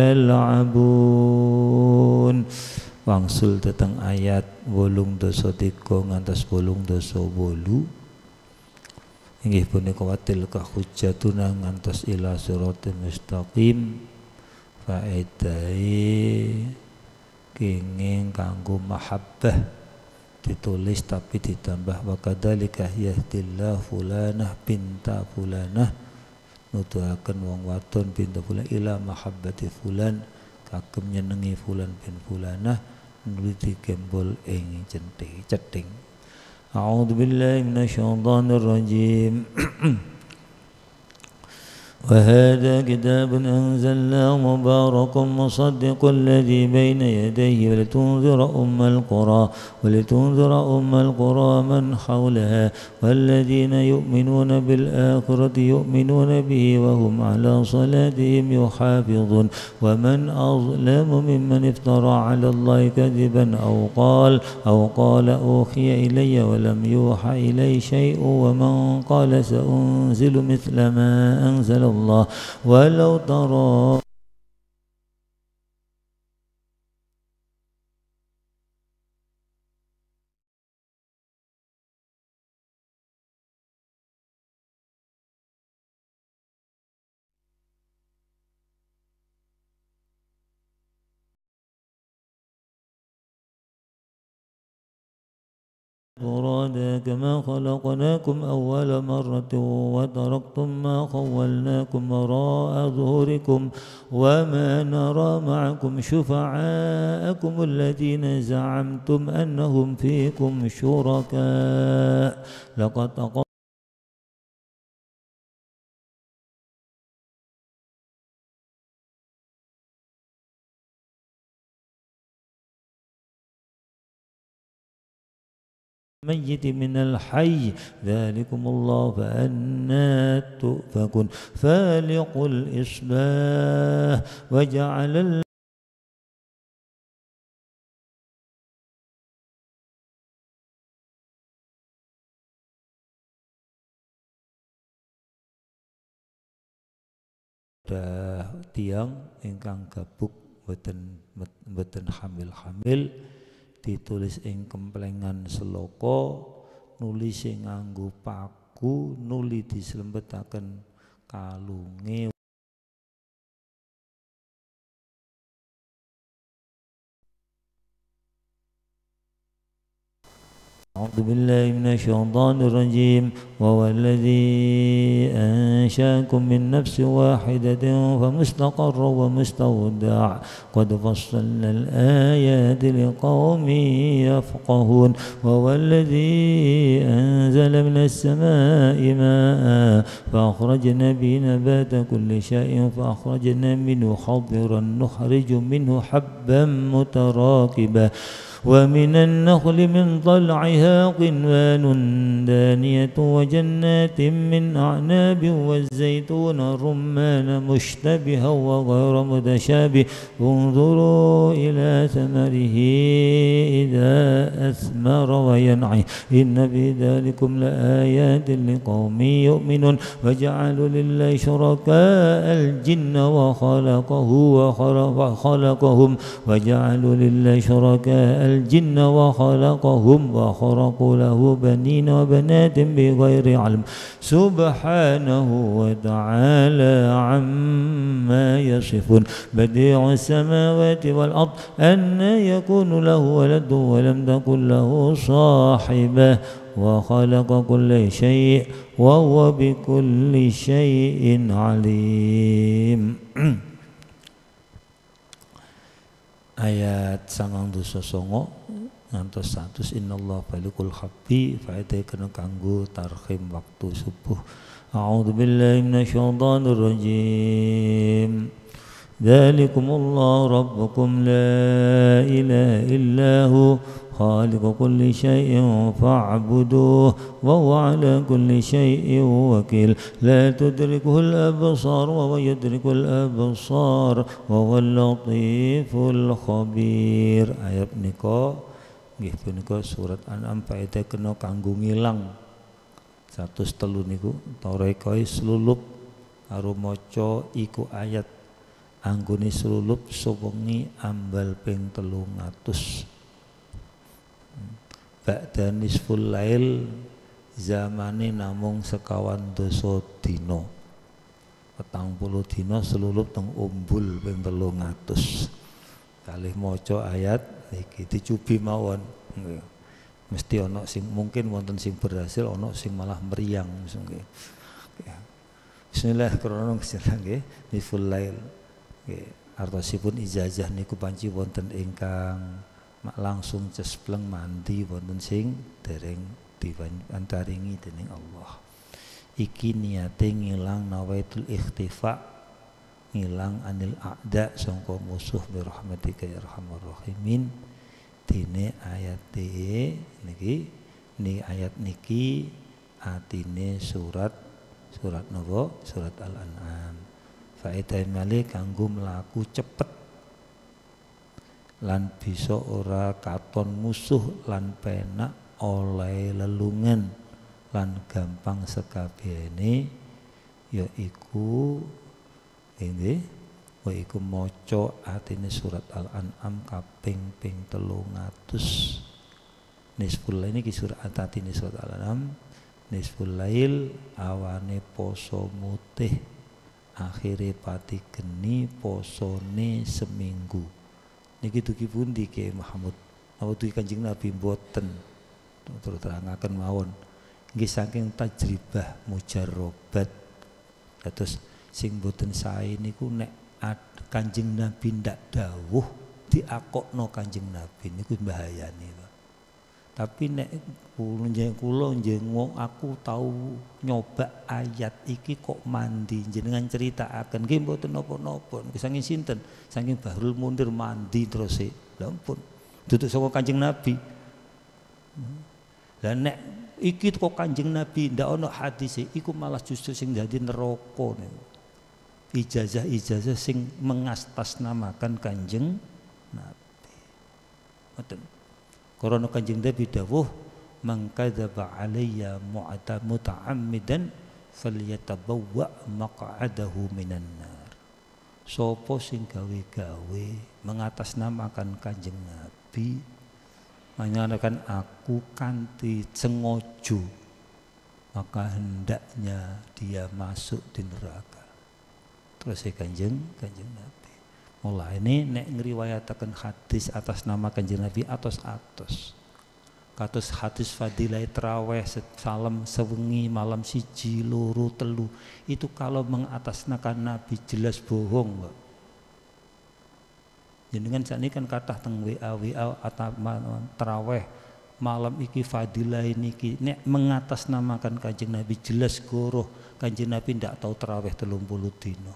يلعبون. Wangsul tentang ayat wolung dosa tiga ngantos wolung dosa wolu inggih punika watilka hujjatuna ngantos ila siratal mustaqim faedahe kenging kanggo mahabbah ditulis tapi ditambah wa kadzalika yahdillahu fulanah binta fulanah nuduhaken wong wadon binta fulan ila mahabbati fulan kagem nyenengi fulan bin fulanah nuliti gembol ing centing ceting. A'udzu billahi minasyaitonir rajim. وهذا كتاب أنزلناه مبارك مصدق الذي بين يديه ولتنذر أم القرى ولتنذر أم القرى من حولها والذين يؤمنون بالآخرة يؤمنون به وهم على صلاتهم يحافظون ومن أظلم ممن افترى على الله كذبا أو قال أو قال أوحي إلي ولم يوحى إلي شيء ومن قال سأنزل مثل ما أنزل الله ولو ترى فرادا كما خلقناكم أول مرة وتركتم ما خولناكم وراء ظهوركم وما نرى معكم شفعاءكم الذين زعمتم أنهم فيكم شركاء لقد أقام ميت من الحي ذلكم الله فأنا تؤفكون فالق الإصباح وجعل tiang ingkang gabuk boten boten hamil-hamil ditulis ing kemplengan seloko nulis sing nganggo paku nuli dislembetaken kalunge أعوذ بالله من الشيطان الرجيم وهو الذي أنشأكم من نفس واحدة فمستقر ومستودع قد فصلنا الآيات لقوم يفقهون وهو الذي أنزل من السماء ماء فأخرجنا به نبات كل شيء فأخرجنا منه حضرا نخرج منه حبا متراكبا ومن النخل من طلعها قنوان دانية وجنات من أعناب والزيتون الرمان مشتبها وغير متشابه انظروا إلى ثمره إذا أثمر وينعي إن في ذلكم لآيات لقوم يؤمنون وجعلوا لله شركاء الجن وخلقه وخلقهم وجعلوا لله شركاء الجن وخلقهم وخرقوا له بنين وبنات بغير علم سبحانه وتعالى عما يصفون بديع السماوات والأرض أن يكون له ولد ولم تكن له صاحبة وخلق كل شيء وهو بكل شيء عليم. Ayat sangang dosa songo ngantos satus innallaha balikul habbi faedah kena kanggo tarhim waktu subuh. A'udzu billahi minasyaitonir rajim. Dzalikumullahu rabbukum la ilaha illahu khaliqu kulli syai'in fa'buduhu wa huwa ala kulli syai'in wakil la tudrikuhul absar wa huwa yudrikul absar wa huwal latiful khabir. Ayat nika nggih punika surat An'am faedah kena kanggo ngilang satus telu niku tarekoi slulup karo maca iku ayat anggone slulup sewengi ambal ping telung atus. Ba'da nisful lail zamane namung sekawan dosa dina petang puluh dina selulup teng umbul ping telung atus kalih maca ayat iki dicubi mawon mesti ana sing mungkin wonten sing berhasil ana sing malah meriang nggih. Bismillahirrahmanirrahim nggih nisful lail nggih artosipun ijazah niku panci wonten ingkang mak langsung cespleng mandi wonten sing dereng diantaringi dening Allah. Iki niate ngilang nawaitul ikhtifa ngilang anil a'da sangka musuh bi rahmatika ya arhamar rahimin. Dene ayat niki ni ayat niki atine surat surat napa surat Al-An'am. Faedah malih kanggo mlaku cepet lan bisa ora katon musuh lan penak oleh lelungan lan gampang sekabehane yaiku nggih yaiku maca atine surat Al-An'am kaping ping telung atus. Nisful lail niki surat atine surat Al-An'am nisful lail awane poso mutih akhire pati geni posone seminggu. Niki dugi pundi Kyai Mahmud? Napa dugi Kanjeng Nabi mboten? Terus terangaken mawon. Nggih saking tajribah mujarrabat. Terus sing mboten sae niku nek Kanjeng Nabi ndak dawuh diakokno Kanjeng Nabi niku bahayane. Tapi nek kula njenengan kula njenengan aku tahu nyoba ayat iki kok mandi jenengan critakaken nggih mboten napa-napa niki saking sinten saking Bahrul Mundir mandi terus e lha ampun duduk saka Kanjeng Nabi. Lah nek iki kok Kanjeng Nabi ndak ana hadise iku malah justru sing dadi neraka niku. Ijazah-ijazah sing mengastasnamakan Kanjeng Nabi. Ngoten. Karena Kanjeng Nabi dawuh man kadzaba alayya muta'ammidan falyatabawwa maq'adahu minan nar. Sapa sing gawe-gawe mengatasnamakan Kanjeng Nabi menyatakan aku kanthi sengaja maka hendaknya dia masuk di neraka. Terus Kanjeng Kanjeng Nabi mulai ini nek ngriwayataken hadis atas nama Kanjeng Nabi atos-atos. kados hadis fadilah tarawih salam sewengi malam siji loro telu itu kalau mengatasnamakan Nabi jelas bohong, Mbak. Jenengan sakniki kan kathah teng W A W A atau tarawih malam iki fadilah niki nek mengatasnamakan Kanjeng Nabi jelas goroh Kanjeng Nabi ndak tahu tarawih telung puluh dina.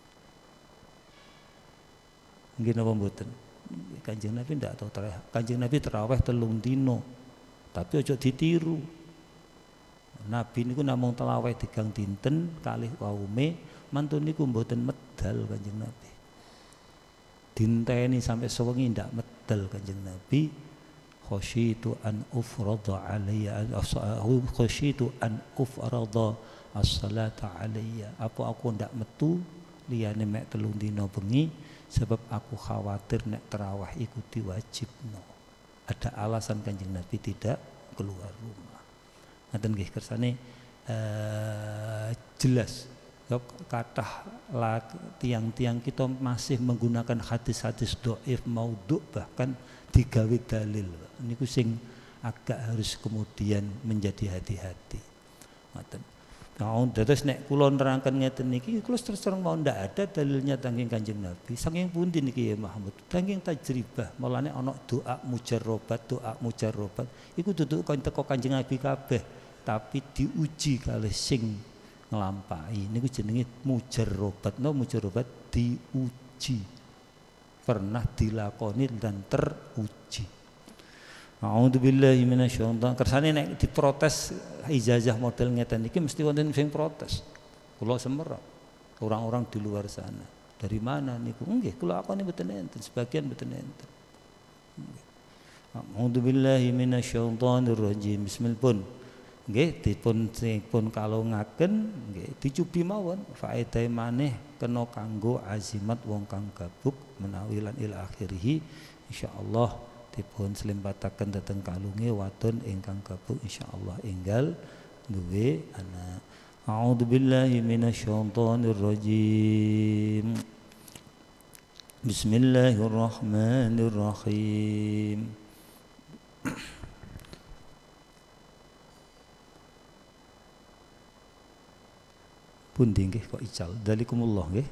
Nggih napa mboten? Kanjeng Nabi ndak tahu tarawih. Kanjeng Nabi tarawih telung dina. Tapi aja ditiru. Nabi niku namung tarawih tigang dinten kalih kaume, mantun niku mboten medal Kanjeng Nabi. Dinteni sampai sewengi ndak medal Kanjeng Nabi. Khasyitu an ufrada alayya khasyitu an ufrada as-salata alayya. Apa aku ndak metu liyane mek telung dina bengi sebab aku khawatir nek tarawih iku diwajibno. Ada alasan Kanjeng Nabi tidak keluar rumah. Ngaten nggih kersane uh, jelas kathah tiang-tiang kita masih menggunakan hadis-hadis dhaif maudhu bahkan digawe dalil. Niku sing agak harus kemudian menjadi hati-hati. Ngaten. Nah, terus nek kula nerangkan ngeten niki kula terus terang mau ndak ada dalilnya tanging Kanjeng Nabi. Saking pundi niki ya Mahmud? Tanging tajribah. Mulane ana doa mujarrabat, doa mujarrabat. Iku dudu kon teko Kanjeng Nabi kabeh, tapi diuji kalih sing nglampahi. Niku jenenge mujarrabat. No mujarrabat diuji. Pernah dilakoni dan teruji. A'udzubillahi minasyaitonir. Kersane nek diprotes ijazah model ngeten iki mesti wonten sing protes. Kula semerap. Orang-orang di luar sana. Dari mana niku? Nggih, kula akoni mboten enten, sebagian mboten enten. A'udzubillahi minasyaitonir rajim. Bismillahirrahmanirrahim. Nggih, dipun dipun kalungaken nggih dicubi mawon faedah maneh kena kanggo azimat wong kang gabuk menawi lan ila akhirih insyaallah dipun selimpataken dhateng kalunge wadon ingkang gabuk insyaallah enggal duwe anak. A'udzubillahi minasyaitonir rajim. Bismillahirrahmanirrahim. Pundi nggih kok ical dalikumullah nggih.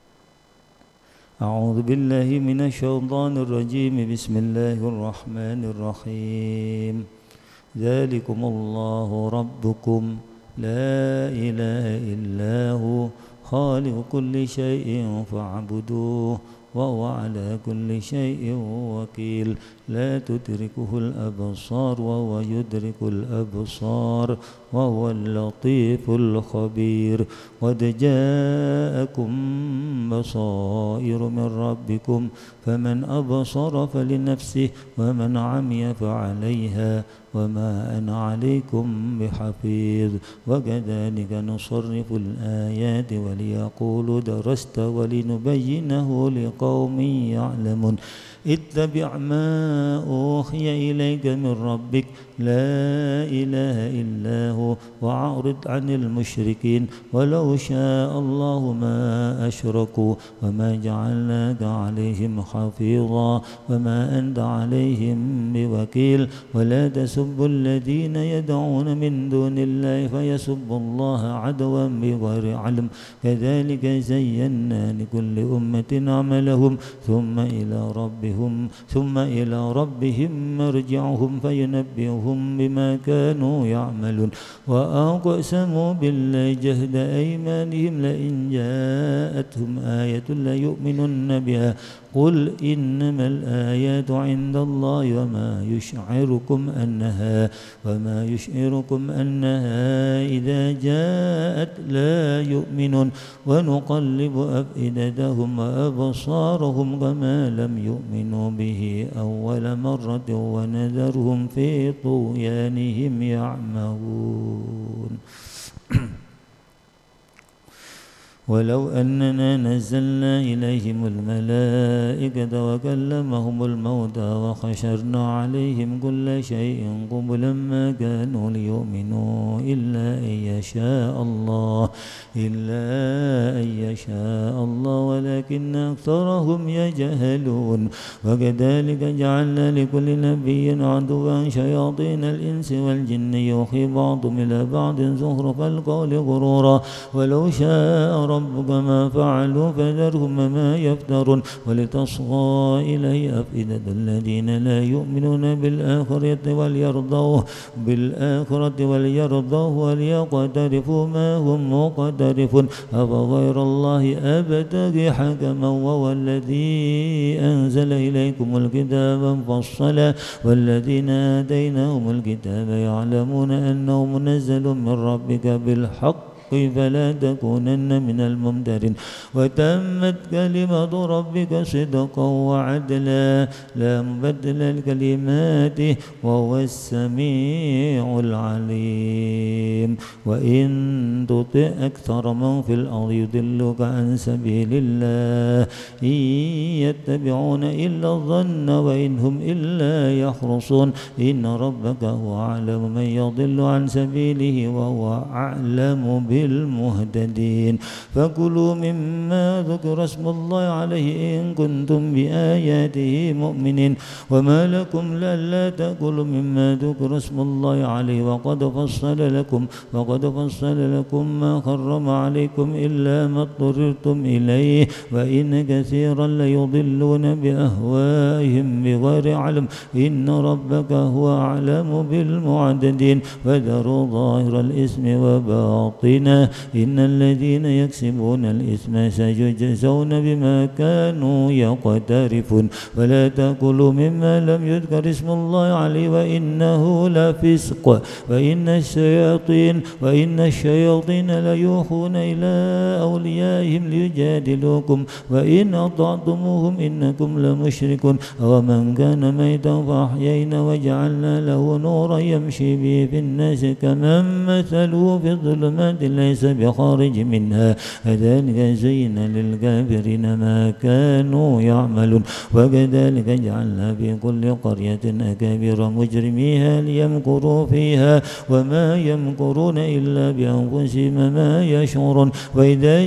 أعوذ بالله من الشيطان الرجيم بسم الله الرحمن الرحيم ذلكم الله ربكم لا إله إلا هو خالق كل شيء فاعبدوه وهو على كل شيء وكيل لا تدركه الأبصار وهو يدرك الأبصار وهو اللطيف الخبير قد جاءكم بصائر من ربكم فمن أبصر فلنفسه ومن عمي فعليها وما أنا عليكم بحفيظ وكذلك نصرف الآيات وليقولوا درست ولنبينه لقوم يعلمون اتبع ما أوحي إليك من ربك لا إله إلا هو وأعرض عن المشركين ولو شاء الله ما أشركوا وما جعلناك عليهم حفيظا وما أنت عليهم بوكيل ولا تسبوا الذين يدعون من دون الله فيسبوا الله عدوا بغير علم كذلك زينا لكل أمة عملهم ثم إلى ربهم ثم إلى ربهم مرجعهم فينبئهم بما كانوا يعملون وأقسموا بالله جهد أيمانهم لئن جاءتهم آية ليؤمنن بها قل إنما الآيات عند الله وما يشعركم أنها وما يشعركم أنها إذا جاءت لا يؤمنون ونقلب أفئدتهم وأبصارهم كما لم يؤمنوا به أول مرة ونذرهم في طغيانهم يعمهون ولو أننا نزلنا إليهم الملائكة وكلمهم الموتى وحشرنا عليهم كل شيء قبلا ما كانوا ليؤمنوا إلا أن يشاء الله إلا أن يشاء الله ولكن أكثرهم يجهلون وكذلك جعلنا لكل نبي عدوا شياطين الإنس والجن يوحي بعضهم إلى بعض زخرف القول غرورا ولو شاء ربك ما فعلوا فذرهم ما يفترون ولتصغى إليه أفئدة الذين لا يؤمنون بالآخرة وليرضوه بالآخرة وليرضوه وليقترفوا ما هم مقترفون أفغير الله أبتغي حكما وهو الذي أنزل إليكم الكتاب مفصلا والذين آتيناهم الكتاب يعلمون أنه منزل من ربك بالحق فلا تكونن من الممترين وتمت كلمة ربك صدقا وعدلا لا مبدل لكلماته وهو السميع العليم وإن تطع أكثر من في الأرض يضلك عن سبيل الله إن يتبعون إلا الظن وإن هم إلا يخرصون إن ربك هو أعلم من يضل عن سبيله وهو أعلم بالمهتدين فكلوا مما ذكر اسم الله عليه إن كنتم بآياته مؤمنين وما لكم لألا تأكلوا مما ذكر اسم الله عليه وقد فصل لكم وقد فصل لكم ما حرم عليكم إلا ما اضطررتم إليه وإن كثيرا ليضلون بأهوائهم بغير علم إن ربك هو أعلم بالمعتدين وذروا ظاهر الإثم وباطنه إن الذين يكسبون الإثم سيجزون بما كانوا يقترفون ولا تأكلوا مما لم يذكر اسم الله عليه وإنه لفسق وإن الشياطين وإن الشياطين ليوحون إلى أوليائهم ليجادلوكم وإن أطعتموهم إنكم لمشركون ومن كان ميتا فأحيينا وجعلنا له نورا يمشي به في الناس كمن مثله في الظلمات ليس بخارج منها كذلك زين للكافرين ما كانوا يعملون وكذلك جعلنا في كل قرية أكابر مجرميها ليمكروا فيها وما يمكرون إلا بأنفسهم ما يشعرون وإذا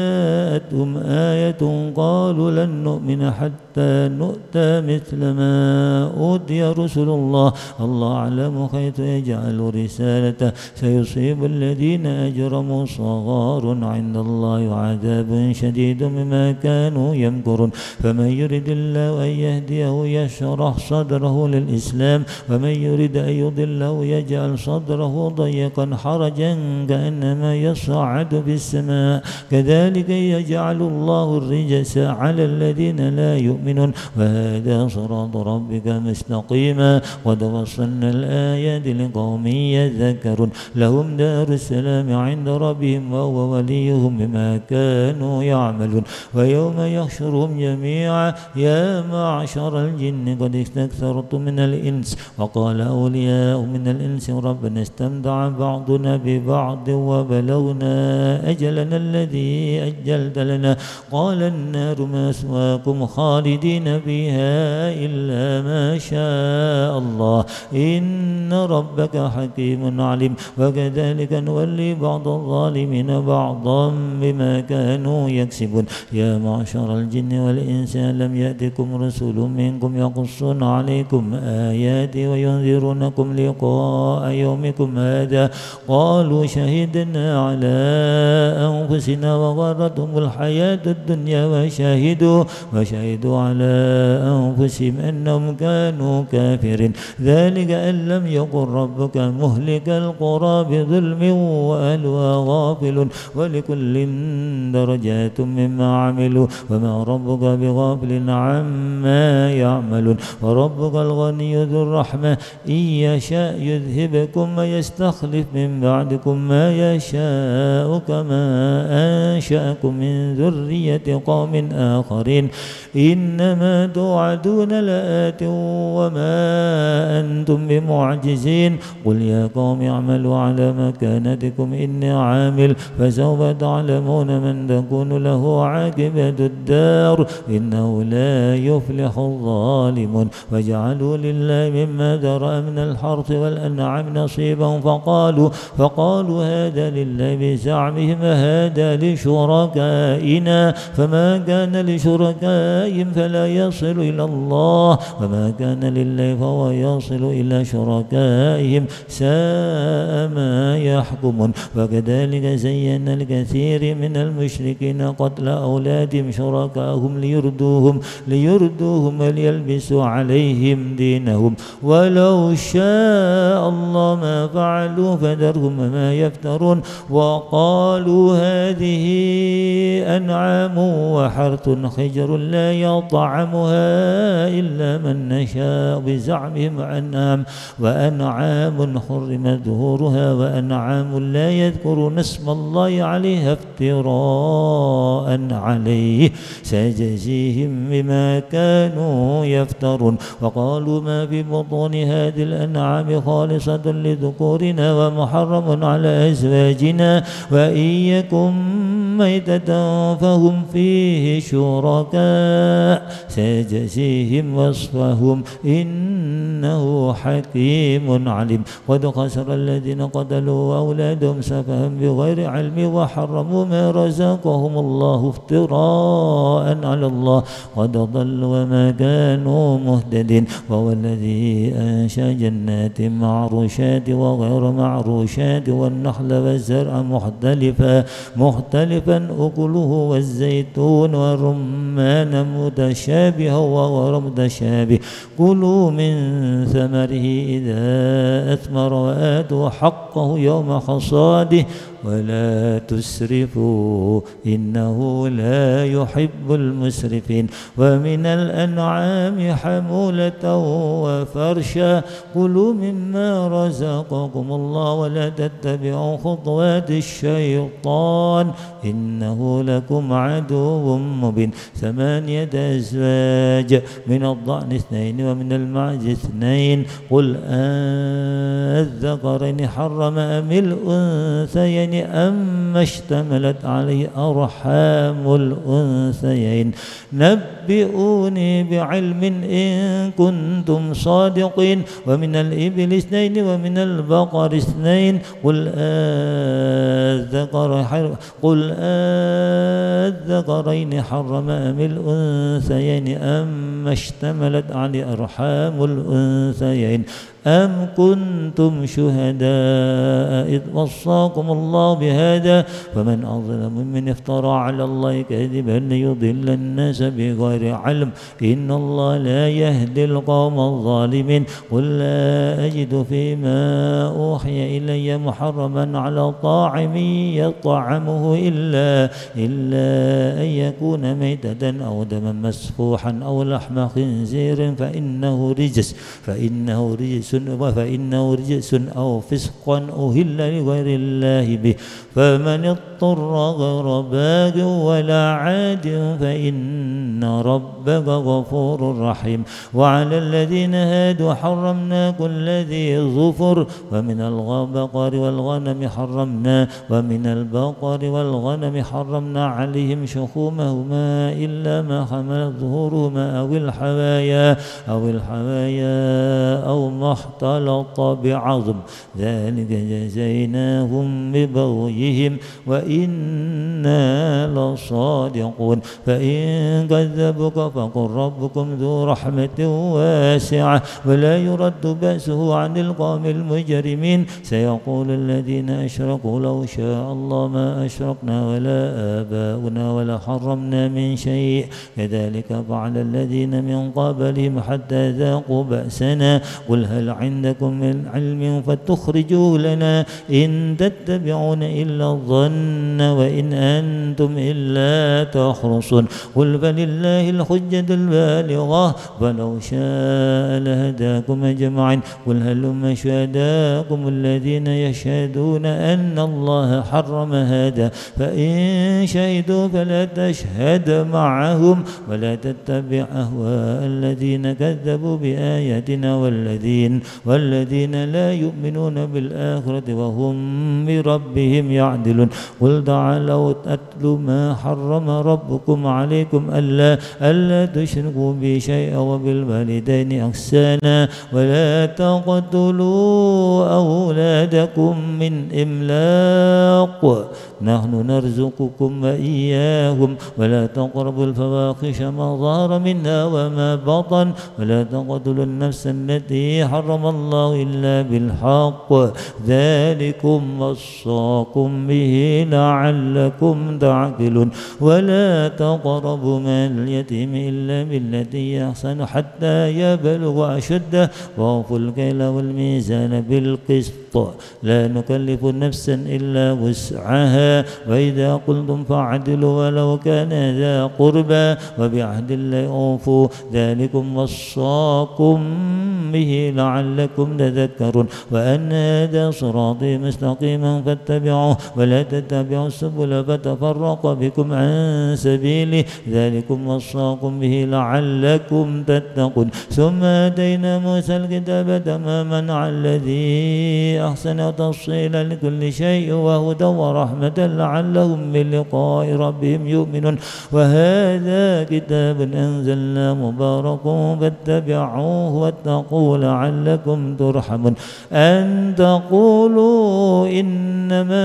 جاءتهم آية قالوا لن نؤمن حتى نؤتى مثل ما أوتي رسل الله الله أعلم حيث يجعل رسالته سيصيب الذين أجرموا صغار عند الله وعذاب شديد بما كانوا يمكرون فمن يرد الله أن يهديه يشرح صدره للإسلام ومن يرد أن يضله يجعل صدره ضيقا حرجا كأنما يصعد في السماء كذلك يجعل الله الرجس على الذين لا يؤمنون وهذا صراط ربك مستقيما قد وصلنا الآيات لقوم يذكرون لهم دار السلام عند ربهم وهو وليهم بما كانوا يعملون ويوم يحشرهم جميعا يا معشر الجن قد استكثرتم من الإنس وقال أولياء من الإنس ربنا استمتع بعضنا ببعض وبلغنا أجلنا الذي أجلت لنا قال النار مثواكم خالدين فيها إلا ما شاء الله إن ربك حكيم عليم وكذلك نولي بعض الظالمين بعضا بما كانوا يكسبون يا معشر الجن والإنس لم يأتكم رسول منكم يقصون عليكم آياتي وينذرونكم لقاء يومكم هذا قالوا شهدنا على أنفسنا وغرتهم الحياة الدنيا وشهدوا وشهدوا على أنفسهم أنهم كانوا كافرين ذلك أن لم يكن ربك مهلك القرى بظلم وأهلها غافل ولكل درجات مما عملوا وما ربك بغافل عما يعملون وربك الغني ذو الرحمة إن يشاء يذهبكم ويستخلف من بعدكم ما يشاء كما أنشأكم من ذرية قوم آخرين إنما توعدون لآت وما أنتم بمعجزين قل يا قوم اعملوا على مكانتكم إني عامل فسوف تعلمون من تكون له عاقبة الدار إنه لا يفلح الظالمون وجعلوا لله مما ذرأ من الحرث والأنعام نصيبا فقالوا فقالوا هذا لله بزعمهم وهذا لشركائنا فما كان لشركائهم فلا يصل إلى الله وما كان لله فهو يصل إلى شركائهم ساء ما يحكمون وكذلك زين الكثير من المشركين قتل أولادهم شركائهم ليردوهم ليردوهم وليلبسوا عليهم دينهم ولو شاء الله ما فعلوا فذرهم وما يفترون وقالوا هذه أنعام وحرث حجر لا يطعمها إلا من نشاء بزعمهم وأنعام وأنعام حرمت ظهورها وأنعام لا يذكرون اسم الله عليها افتراء عليه سيجزيهم بما كانوا يفترون وقالوا ما في بطون هذه الأنعام خالصة لذكورنا ومحرم على أزواجنا وإن يكن ميتة فهم فيه شركاء سيجزيهم وصفهم إنه حكيم عليم قد خسر الذين قتلوا أولادهم سفها بغير علم وحرموا ما رزقهم الله افتراء على الله قد ضلوا وما كانوا مهتدين وهو الذي أنشأ جنات معروشات وغير معروشات والنخل والزرع مختلفا مختلفا أكله والزيتون والرمان متشابها وغير متشابه كلوا من ثمره إذا أثمر وآتوا حقه يوم حصاده ولا تسرفوا إنه لا يحب المسرفين ومن الأنعام حمولة وفرشا كلوا مما رزقكم الله ولا تتبعوا خطوات الشيطان إنه لكم عدو مبين ثمانية أزواج من الضأن اثنين ومن المعز اثنين قل الذكرين حرم أم الأنثيين أما اشتملت عليه أرحام الأنثيين نبئوني بعلم إن كنتم صادقين ومن الإبل اثنين ومن البقر اثنين قل الذكر قل الذكرين حرم أم الأنثيين أما اشتملت عليه أرحام الأنثيين أم كنتم شهداء إذ وصاكم الله بهذا فمن أظلم ممن افترى على الله كذبا ليضل الناس بغير علم إن الله لا يهدي القوم الظالمين قل لا أجد فيما أوحي إلي محرما على طاعم يطعمه إلا إلا أن يكون ميتة أو دما مسفوحا أو لحم خنزير فإنه رجس فإنه رجس فإنه رجس أو فسقا أهل لغير الله به فمن اضطر غير باغ ولا عاد فإن ربك غفور رحيم وعلى الذين هادوا حرمنا كل ذي ظفر ومن البقر والغنم حرمنا ومن البقر والغنم حرمنا عليهم شحومهما إلا ما حملت ظهورهما أو الحوايا أو الحوايا أو ما اختلط بعظم ذلك جزيناهم ببغيهم وإنا لصادقون فإن كذبوك فقل ربكم ذو رحمة واسعة ولا يرد بأسه عن القوم المجرمين سيقول الذين أشركوا لو شاء الله ما أشركنا ولا آباؤنا ولا حرمنا من شيء كذلك فعل الذين من قبلهم حتى ذاقوا بأسنا قل هل عندكم من علم فتخرجوه لنا إن تتبعون إلا الظن وإن أنتم إلا تخرصون قل فلله الحجة البالغة ولو شاء لهداكم أجمعين قل هلم شهداكم الذين يشهدون أن الله حرم هذا فإن شهدوا فلا تشهد معهم ولا تتبع أهواء الذين كذبوا بآياتنا والذين والذين لا يؤمنون بالآخرة وهم بربهم ربهم يعدلون قل تعالوا أتل ما حرم ربكم عليكم ألا ألا تشركوا بي شيئا وبالوالدين إحسانا ولا تقتلوا أولادكم من إملاق نحن نرزقكم وإياهم ولا تقربوا الفواحش ما ظهر منها وما بطن ولا تقتلوا النفس التي حرم الله إلا بالحق ذلكم وصاكم به لعلكم تعقلون ولا تقربوا مال اليتيم إلا بالتي أحسن حتى يبلغ أشده وأوفوا الكيل والميزان بالقسط لا نكلف نفسا إلا وسعها وإذا قلتم فاعدلوا ولو كان ذا قربى وبعهد الله أوفوا ذلكم وصاكم به لعلكم تذكرون وأن هذا صراطي مستقيما فاتبعوه ولا تتبعوا السبل فتفرق بكم عن سبيله ذلكم وصاكم به لعلكم تتقون ثم آتينا موسى الكتاب تماما على الذي أحسن تفصيلا لكل شيء وهدى ورحمة لعلهم بلقاء ربهم يؤمنون وهذا كتاب أنزلنا مبارك فاتبعوه واتقوا لعلكم ترحمون أن تقولوا إنما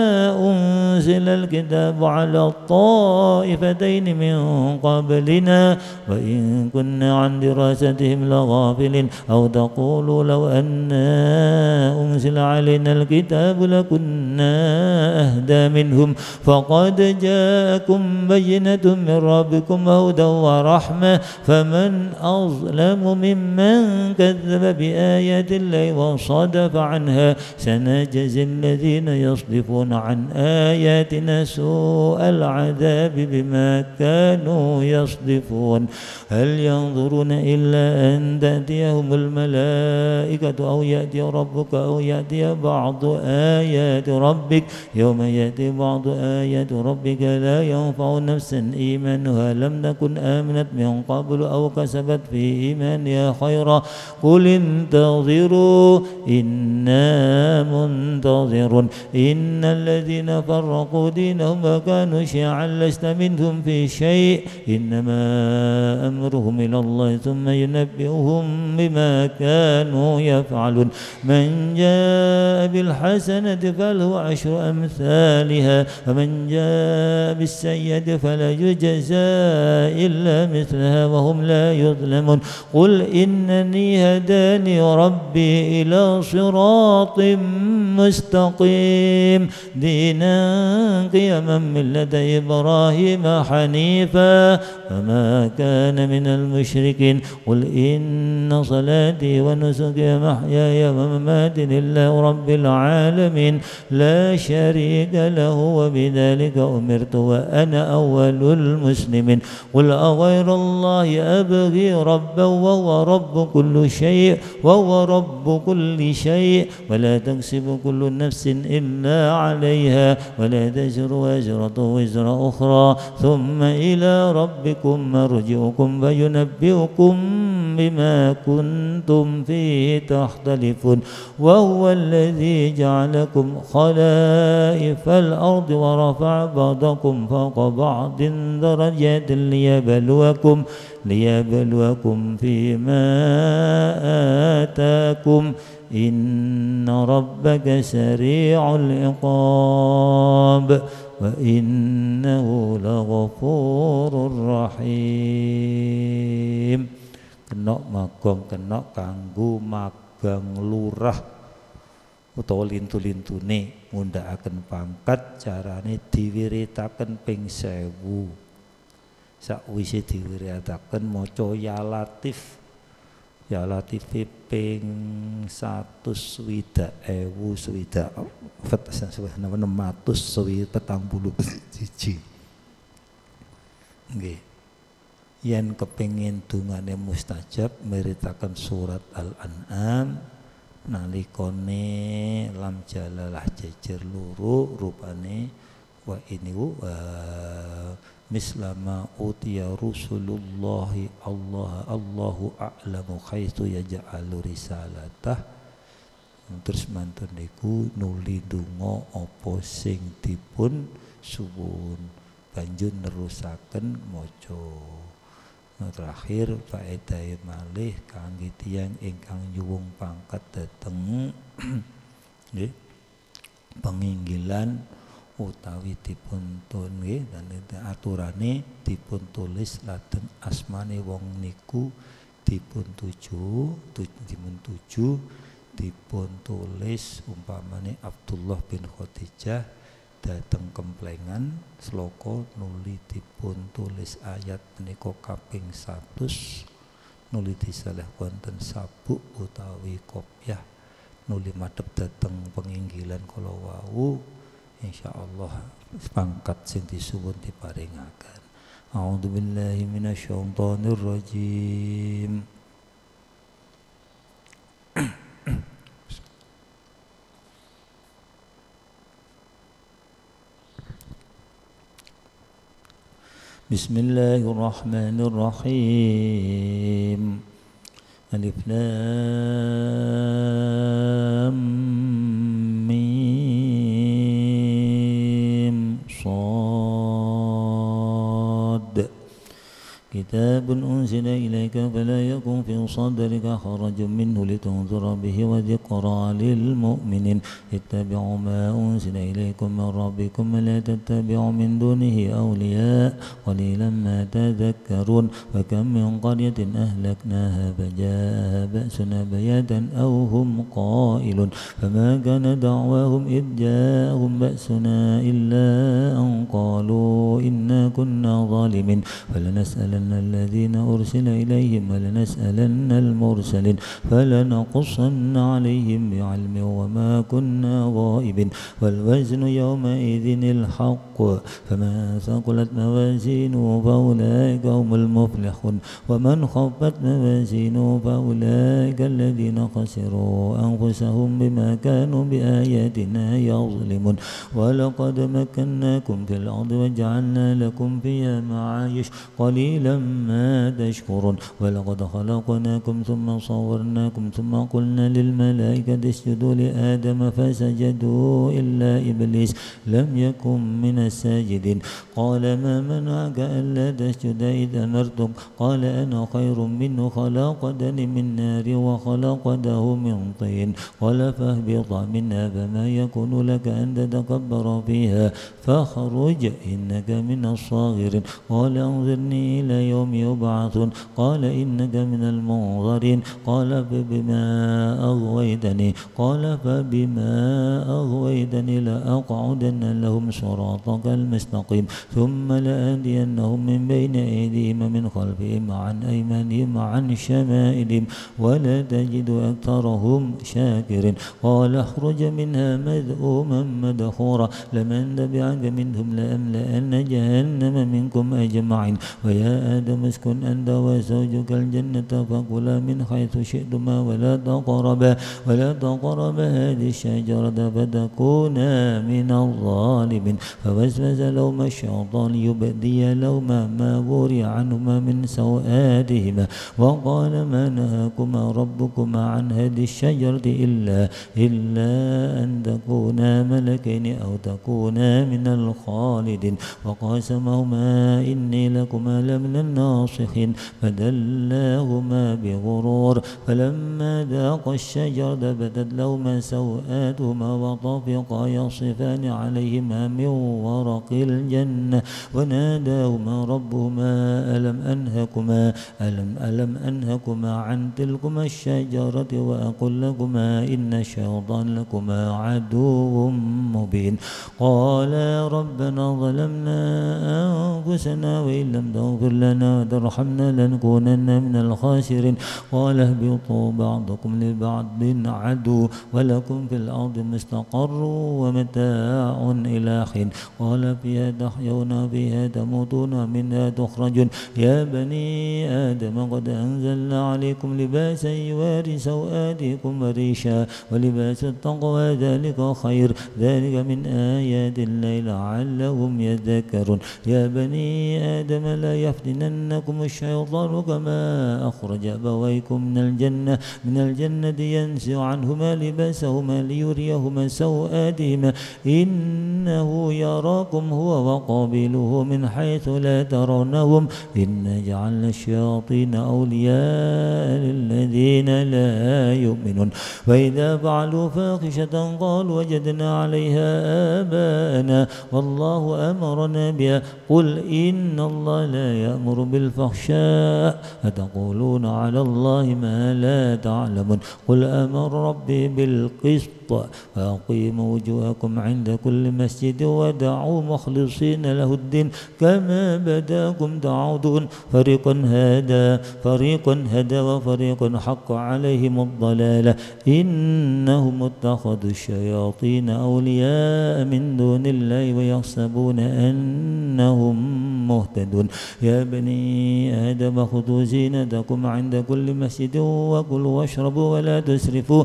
أنزل الكتاب على الطائفتين من قبلنا وإن كنا عن دراستهم لغافلين أو تقولوا لو أنا أنزل علينا الكتاب لكنا أهدى منهم فقد جاءكم بينة من ربكم هدى ورحمة فمن أظلم ممن كذب بآيات الله وصدف عنها سنجزي الذين يصدفون عن آياتنا سوء العذاب بما كانوا يصدفون هل ينظرون إلا أن تأتيهم الملائكة أو يأتي ربك أو يأتي بعض آيات ربك يوم يأتي بعض آيات ربك لا ينفع نفسا إيمانها لم تكن آمنت من قبل أو كسبت في إيمانها خيرا قل انتظروا إنا منتظرون إن الذين فرقوا دينهم وكانوا شيعا لست منهم في شيء إنما أمرهم إلى الله ثم ينبئهم بما كانوا يفعلون من جاء بالحسنة فله عشر أمثالها ومن جاء بالسيئة فلا يجزى إلا مثلها وهم لا يظلمون قل إنني هداني ربي إلى صراط مستقيم دينا قيما ملة إبراهيم حنيفا وما كان من المشركين قل إن صلاتي ونسكي ومحياي ومماتي لله رب العالمين لا شريك له وبذلك أمرت وأنا أول المسلمين قل أغير الله أبغي ربا وهو رب كل شيء وهو رب كل شيء ولا تكسب كل نفس إلا عليها ولا تزر وازرة وزر أخرى ثم إلى ربكم مرجعكم فينبئكم بما كنتم فيه تختلفون وهو الذي جعلكم خلائف الأرض ورفع بعضكم فوق بعض درجات ليبلوكم ليبلوكم فيما آتاكم إن ربك سريع العقاب وإنه لغفور رحيم. Kena magong kena kanggo magang lurah utawa lintu-lintune ngundhakaken pangkat carane diwiritaken ping sewu. Sakwise diwiritaken maca ya latif ya latif ping satus swidak ewu swidak fetasan sebenarnya enam ratus swidak petang puluh siji. Nggih. Yen kepengin dungane mustajab meritaken surat Al-An'am nalikane lam jalalah jejer loro rupane wa ini wa mislama utiya rusulullahi Allah Allahu a'lamu haitsu yaj'alu risalatah Terus mantun niku nuli donga apa sing dipun suwun, banjur nerusaken maca. Terakhir faedah malih kangge tiyang ingkang nyuwung pangkat dhateng nggih panginggilan utawi dipun tun nggih dan aturane dipun tulis lajeng asmane wong niku dipun tuju dipun tuju dipun tulis umpamane Abdullah bin Khadijah dateng kemplengan sloka nuli dipun tulis ayat menika kaping satus nuli disalih wonten sabuk utawi kopiah nuli madhep dateng penginggilan kala wau insyaallah pangkat sing disuwun diparingaken. A'udzubillahi minasyaitonir rajim. Bismillahirrahmanirrahim. Alif Lam Mim Shad. كتاب أنزل إليك فلا يكن في صدرك حرج منه لتنذر به وذكرى للمؤمنين اتبعوا ما أنزل إليكم من ربكم ولا تتبعوا من دونه أولياء قليلا ما تذكرون وكم من قرية أهلكناها فجاءها بأسنا بياتا أو هم قائلون فما كان دعواهم إذ جاءهم بأسنا إلا أن قالوا إنا كنا ظالمين فلنسألن الذين أرسل إليهم ولنسألن المرسلين فلنقصن عليهم بعلم وما كنا غائبين والوزن يومئذ الحق فمن ثقلت موازينه فأولئك هم المفلحون ومن خفت موازينه فأولئك الذين خسروا أنفسهم بما كانوا بآياتنا يظلمون ولقد مكناكم في الأرض وجعلنا لكم فيها معايش قليلا ما تشكرون ولقد خلقناكم ثم صورناكم ثم قلنا للملائكة اسجدوا لآدم فسجدوا إلا إبليس لم يكن من الساجدين قال ما منعك ألا تسجد إذ أمرتك قال أنا خير منه خلقتني من نار وخلقته من طين قال فاهبط منها فما يكون لك أن تتكبر فيها فاخرج إنك من الصاغرين قال أنظرني إلى يوم يبعثون قال إنك من المنظرين قال فبما أغويتني قال فبما أغويتني لأقعدن لهم صراطك المستقيم ثم لآتينهم من بين أيديهم ومن خلفهم وعن أيمانهم وعن شمائلهم ولا تجد أكثرهم شاكرين قال اخرج منها مذءوما مدحورا لمن تبعك منهم لأملأن جهنم منكم أجمعين ويا آدم اسكن أنت وزوجك الجنة فكلا من حيث شئتما ولا تقربا ولا تقربا هذه الشجرة فتكونا من الظالمين فوسوس لهما الشيطان ليبدي لهما ما وري عنهما من سوآتهما وقال ما نهاكما ربكما عن هذه الشجرة إلا إلا أن تكونا ملكين أو تكونا من الخالدين وقاسمهما إني لكما لمن الناصحين فدلاهما بغرور فلما ذاقا الشجرة بدت لهما سوآتهما وطفقا يصفان عليهما من ورق الجنة وناداهما ربهما ألم أنهكما ألم ألم أنهكما عن تلكما الشجرة وأقل لكما إن الشيطان لكما عدو مبين قالا ربنا ظلمنا أنفسنا وإن لم تغفر لنا وترحمنا لنكونن من الخاسرين قال اهبطوا بعضكم لبعض عدو ولكم في الأرض مستقر ومتاع إلى حين قال فيها تحيون فيها تموتون منها تخرجون يا بني آدم قد أنزلنا عليكم لباسا يواري سوآتكم وريشا ولباس التقوى ذلك خير ذلك من آيات الله لعلهم يذكرون يا بني آدم لا يفتننكم الشيطان كما أخرج أبويكم من الجنة من الجنة ينزع عنهما لباسهما ليريهما سوآتهما إنه يراكم هو وقابله من حيث لا ترونهم إنا جعلنا الشياطين أولياء للذين لا يؤمنون وإذا فعلوا فاحشة قالوا وجدنا عليها آباءنا والله أمرنا بها قل إن الله لا يأمر بالفحشاء أتقولون على الله ما لا تعلمون قل أمر ربي بالقسط فأقيموا وجوهكم عند كل مسجد ودعوا مخلصين له الدين كما بداكم تعودون فريقا هدى فريقا هدى وفريق حق عليهم الضلالة إنهم اتخذوا الشياطين أولياء من دون الله ويحسبون أنهم مهتدون يا بني آدم خذوا زينتكم عند كل مسجد وكلوا واشربوا ولا تسرفوا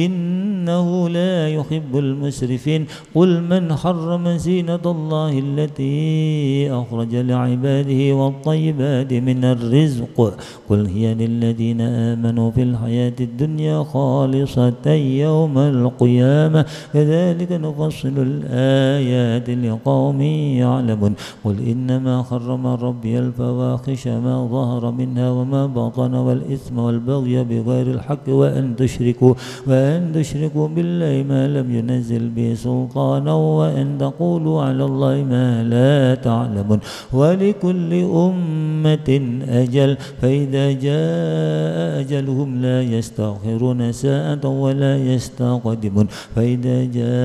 إنه لا يحب المسرفين قل من حرم زينة الله التي أخرج لعباده والطيبات من الرزق قل هي للذين آمنوا في الحياة الدنيا خالصة يوم القيامة كذلك نفصل الآيات لقوم يعلمون قل إنما حرم ربي الفواحش ما ظهر منها وما بطن والإثم والبغي بغير الحق وأن تشركوا وأن تشركوا بالله ما لم ينزل به سلطانا وأن تقولوا على الله ما لا تعلمون ولكل أمة أجل فإذا جاء أجلهم لا يستأخرون ساعة ولا يستقدمون فإذا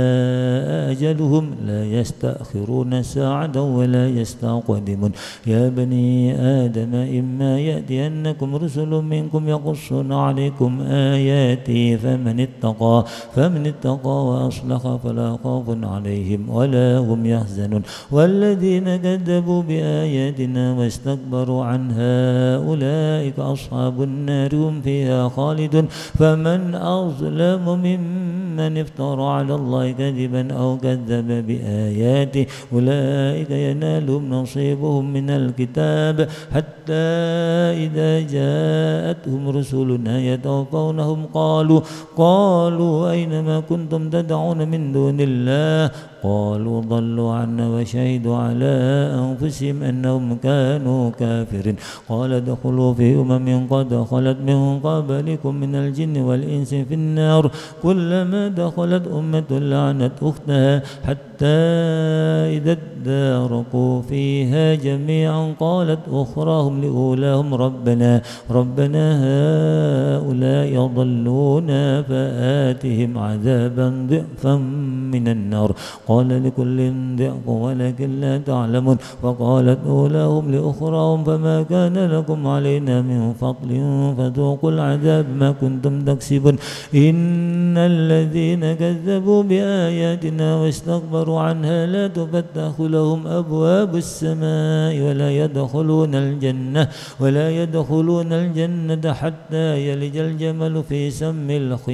جاء أجلهم لا يستأخرون ساعة ولا يستقدمون يا بني آدم إما يأتينكم رسل منكم يقصون عليكم آياتي فمن اتقى فمن اتقى وأصلح فلا خوف عليهم ولا هم يحزنون والذين كذبوا بآياتنا واستكبروا عنها أولئك أصحاب النار هم فيها خالدون فمن أظلم ممن افترى على الله كذبا أو كذب بآياته أولئك ينالهم نصيبهم من الكتاب حتى إذا جاءتهم رسلنا يتوفونهم قالوا قالوا أينما كنتم تدعون من دون الله قالوا ضلوا عنا وشهدوا على أنفسهم أنهم كانوا كافرين قال ادخلوا في أمم قد خلت من قبلكم من الجن والإنس في النار كلما دخلت أمة لعنت أختها حتى إذا اداركوا فيها جميعا قالت أخراهم لأولاهم ربنا ربنا هؤلاء يضلونا فآتهم عذابا ضعفا من النار قال لكل ضعف ولكن لا تعلمون وقالت أولاهم لأخراهم فما كان لكم علينا من فضل فذوقوا العذاب ما كنتم تكسبون إن الذين كذبوا بآياتنا واستكبروا عنها لا تفتح لهم أبواب السماء ولا يدخلون الجنة ولا يدخلون الجنة حتى يلج الجمل في سم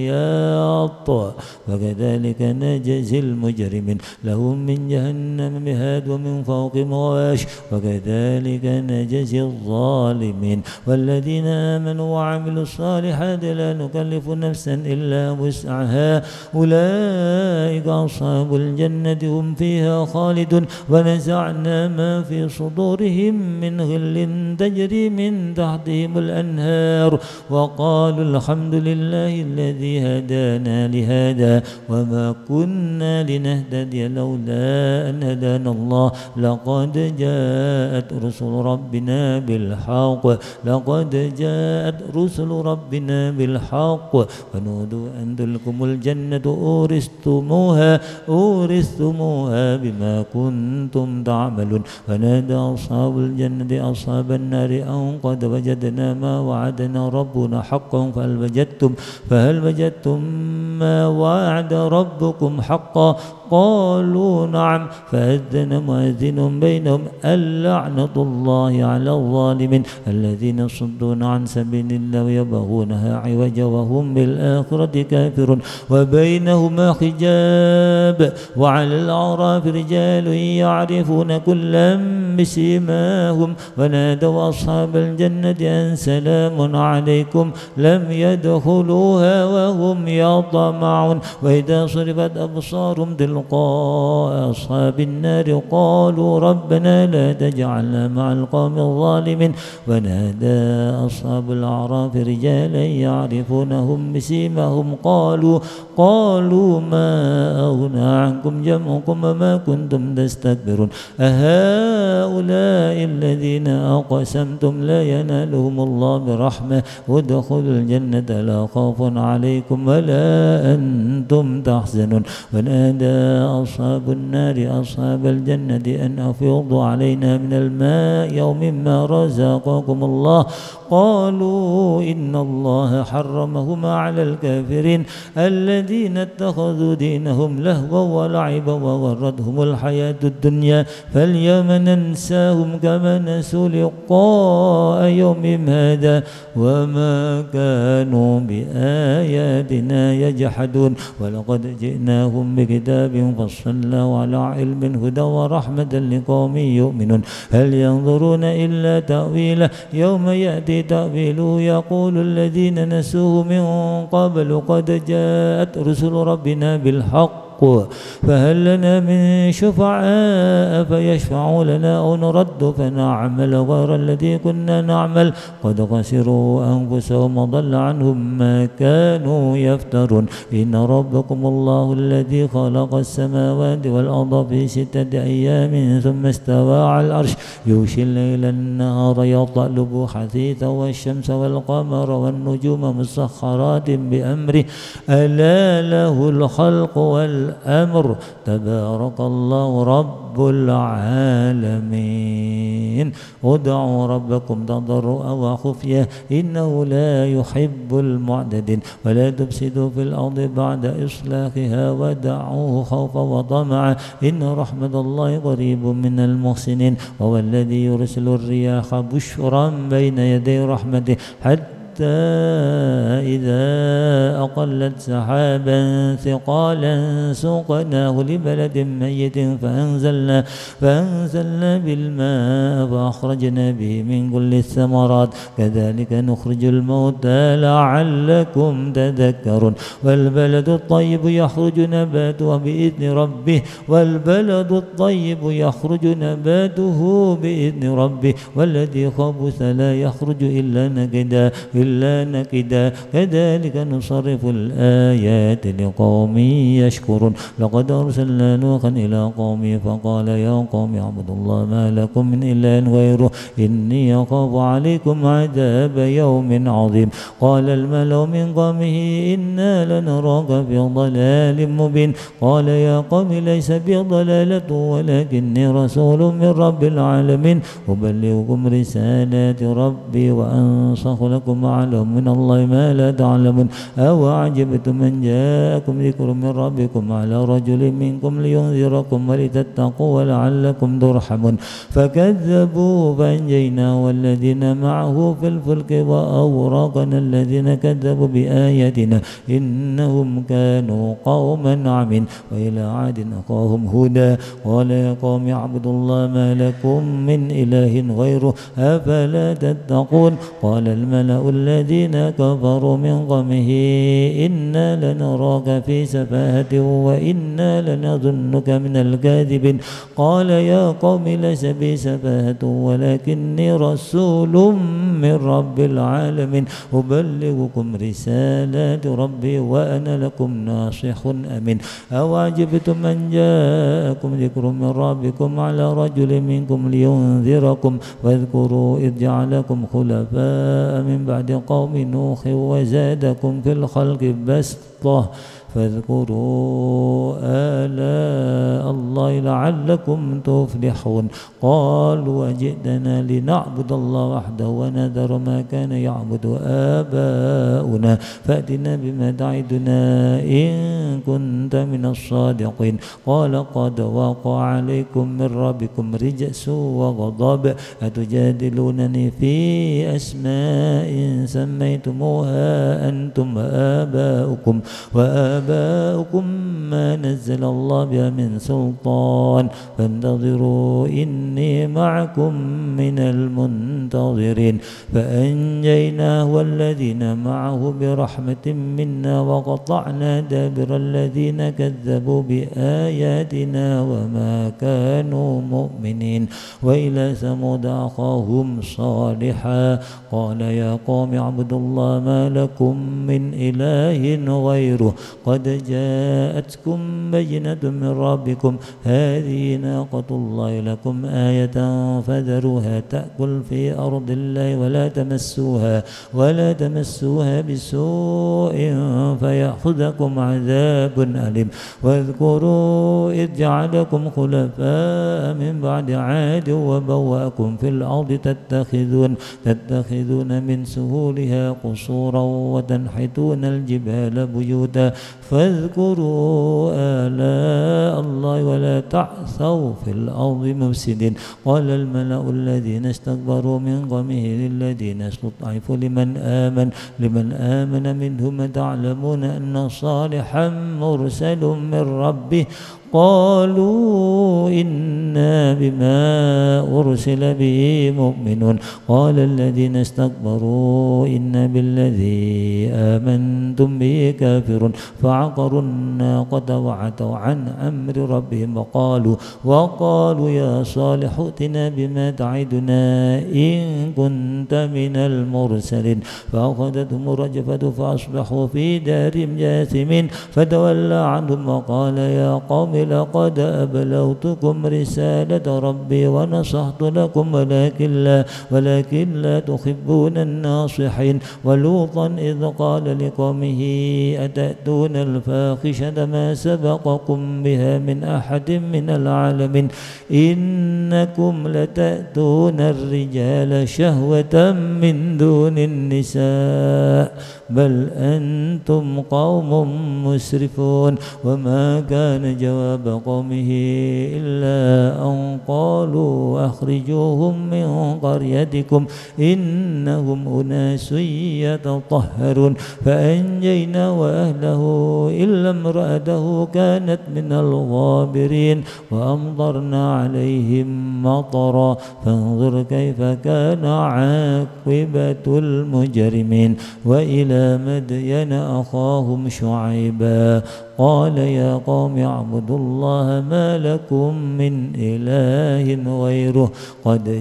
الخياط وكذلك نجزي المجرمين لهم من جهنم مهاد ومن فوقهم غواش وكذلك نجزي الظالمين والذين آمنوا وعملوا الصالحات لا نكلف نفسا إلا وسعها أولئك أصحاب الجنة هم فيها خالدون ونزعنا ما في صدورهم من غل تجري من تحتهم الأنهار وقالوا الحمد لله الذي هدانا لهذا وما كنا لنهتدي لولا أن هدانا الله لقد جاءت رسل ربنا بالحق لقد جاءت رسل ربنا بالحق فنودوا أن تلكم الجنة أورثتموها أورثتموها بما كنتم تعملون فنادى أصحاب الجنة أصحاب النار أن قد وجدنا ما وعدنا ربنا حقا فهل وجدتم فهل وجدتم ما وعد ربكم حقا قالوا نعم فأذن مؤذن بينهم اللعنة الله على الظالمين الذين يصدون عن سبيل الله ويبغونها عوجا وهم بالآخرة كافرون وبينهما حجاب وعلى الأعراف رجال يعرفون كلا بسيماهم ونادوا أصحاب الجنة أن سلام عليكم لم يدخلوها وهم يطمعون وإذا صرفت أبصارهم تلقاء أصحاب النار قالوا ربنا لا تجعلنا مع القوم الظالمين ونادى أصحاب الأعراف رجالا يعرفونهم بسيماهم قالوا قالوا ما أغنى عنكم جمعكم وما كنتم تستكبرون أهؤلاء الذين أقسمتم لا ينالهم الله برحمة ادخلوا الجنة لا خوف عليكم ولا أنتم تحزنون ونادى أصحاب النار أصحاب الجنة أن أفيضوا علينا من الماء يوم ما رزقكم الله قالوا إن الله حرمهما على الكافرين الذين اتخذوا دينهم لهوا ولعبا وغرتهم الحياة الدنيا فاليوم ننساهم كما نسوا لقاء يومهم هذا وما كانوا بآياتنا يجحدون ولقد جئناهم بكتاب فصلناه على علم هدى ورحمة لقوم يؤمنون هل ينظرون إلا تأويله يوم يأتي تأويله يقول الذين نسوه من قبل قد جاءت رسل ربنا بالحق فهل لنا من شفعاء فيشفعوا لنا أو نرد فنعمل غير الذي كنا نعمل قد خسروا أنفسهم وضل عنهم ما كانوا يفترون إن ربكم الله الذي خلق السماوات والأرض في ستة أيام ثم استوى على العرش يغشي الليل النهار يطلب حثيثا والشمس والقمر والنجوم مسخرات بأمره ألا له الخلق والأمر الأمر تبارك الله رب العالمين ادعوا ربكم تضرعا وخفية إنه لا يحب المعتدين ولا تفسدوا في الأرض بعد إصلاحها ودعوه خوفا وطمعا إن رحمة الله قريب من المحسنين وهو الذي يرسل الرياح بشرا بين يدي رحمته حتى إذا أقلت سحابا ثقالا سوقناه لبلد ميت فأنزلنا فأنزلنا بالماء فأخرجنا به من كل الثمرات كذلك نخرج الموتى لعلكم تذكرون والبلد الطيب يخرج نباته بإذن ربه والبلد الطيب يخرج نباته بإذن ربه والذي خبث لا يخرج إلا نكدا إلا نكدا كذلك نصرف الآيات لقوم يشكرون لقد أرسلنا نوحا إلى قومه فقال يا قوم اعبدوا الله ما لكم من إله غيره إني أخاف عليكم عذاب يوم عظيم قال الملأ من قومه إنا لنراك في ضلال مبين قال يا قوم ليس بي ضلالة ولكني رسول من رب العالمين أبلغكم رسالات ربي وأنصح لكم أعلم من الله ما لا تعلمون أو عجبتم من جاءكم ذكر من ربكم على رجل منكم لينذركم ولتتقوا ولعلكم ترحمون فكذبوا فأنجيناه والذين معه في الفلك وأغرقنا الذين كذبوا بآياتنا إنهم كانوا قوما عمين وإلى عاد أخاهم هودا قال يا قوم اعبدوا الله ما لكم من إله غيره أفلا تتقون قال الملأ الذين كفروا من قومه إنا لنراك في سفاهة وإنا لنظنك من الكاذبين قال يا قوم ليس بي سفاهة ولكني رسول من رب العالمين أبلغكم رسالات ربي وأنا لكم ناصح أمين أو عجبتم أن جاءكم ذكر من ربكم على رجل منكم لينذركم واذكروا إذ جعلكم خلفاء من بعد قوم نوح وزادكم في الخلق بسطة فاذكروا آلاء الله لعلكم تفلحون قالوا وجئتنا لنعبد الله وحده ونذر ما كان يعبد آباؤنا فأتنا بما تعدنا إن كنت من الصادقين قال قد وقع عليكم من ربكم رجس وغضب أتجادلونني في أسماء سميتموها أنتم وآباؤكم وآباؤكم ما نزل الله بها من سلطان فانتظروا إني معكم من المنتظرين فأنجيناه والذين معه برحمة منا وقطعنا دابر الذين كذبوا بآياتنا وما كانوا مؤمنين وإلى ثمود أخاهم صالحا قال يا قوم اعبدوا الله ما لكم من إله غيره قد جاءتكم بينة من ربكم هذه ناقة الله لكم آية فذروها تأكل في أرض الله ولا تمسوها ولا تمسوها بسوء فيأخذكم عذاب أليم واذكروا إذ جعلكم خلفاء من بعد عاد وبوأكم في الأرض تتخذون تتخذون من سهولها قصورا وتنحتون الجبال بيوتا فاذكروا آلاء الله ولا تعثوا في الأرض مفسدين قال الملأ الذين استكبروا من قومه للذين استضعفوا لمن آمن لمن آمن منهم تعلمون أن صالحا مرسل من ربه قالوا إنا بما أرسل به مؤمنون قال الذين استكبروا إنا بالذي آمنتم به كافرون فعقروا الناقة وعتوا عن أمر ربهم وقالوا وقالوا يا صالح ائتنا بما تعدنا إن كنت من المرسلين فأخذتهم الرجفة فأصبحوا في دارهم جاثمين فتولى عنهم وقال يا قوم لقد أبلغتكم رسالة ربي ونصحت لكم ولكن لا ولكن لا تحبون الناصحين ولوطا إذ قال لقومه أتأتون الفاحشة ما سبقكم بها من أحد من العالمين إنكم لتأتون الرجال شهوة من دون النساء بل أنتم قوم مسرفون وما كان جواب قومه إلا أن قالوا أخرجوهم من قريتكم إنهم أناس يتطهرون فأنجينا وأهله إلا امرأته كانت من الغابرين وأمطرنا عليهم مطرا فانظر كيف كان عاقبة المجرمين وإلى مدين أخاهم شعيبا قال يا قوم اعبدوا الله ما لكم من إله غيره قد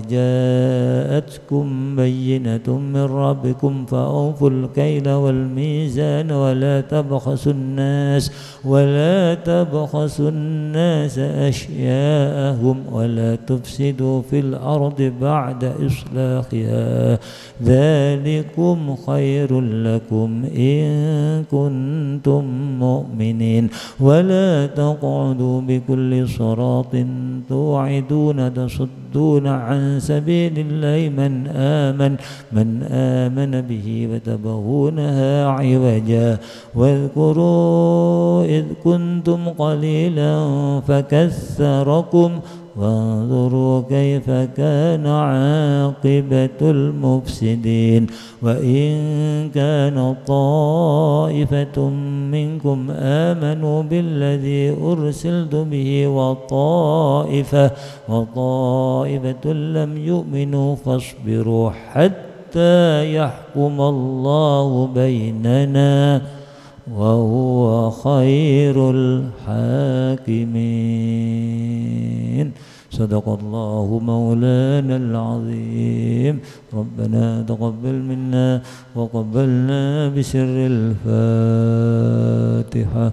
جاءتكم بينة من ربكم فأوفوا الكيل والميزان ولا تبخسوا الناس ولا تبخسوا الناس أشياءهم ولا تفسدوا في الأرض بعد إصلاحها ذلكم خير لكم إن كنتم مؤمنين ولا تقعدوا بكل صراط توعدون تصدون عن سبيل الله من آمن من آمن به وتبغونها عوجا واذكروا إذ كنتم قليلا فكثركم وانظروا كيف كان عاقبة المفسدين وإن كان طائفة منكم آمنوا بالذي أرسلت به وطائفة وطائفة لم يؤمنوا فاصبروا حتى يحكم الله بيننا وهو خير الحاكمين صدق الله مولانا العظيم ربنا تقبل منا وقبلنا بسر الفاتحة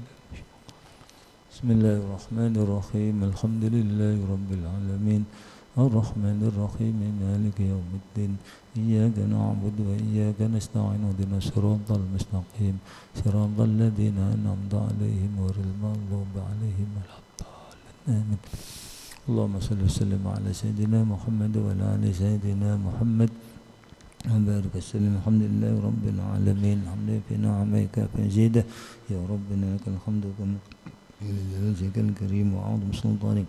بسم الله الرحمن الرحيم الحمد لله رب العالمين الرحمن الرحيم مالك يوم الدين إياك نعبد وإياك نستعين اهدنا الصراط المستقيم صراط الذين أنعمت عليهم غير المغضوب عليهم ولا الضالين آمين. اللهم صل وسلم على سيدنا محمد وعلى آل سيدنا محمد وبارك وسلم. الحمد لله رب العالمين الحمد لله في نعمك فزيده يا ربنا لك الحمد كما لجلالك الكريم وعظم سلطانك.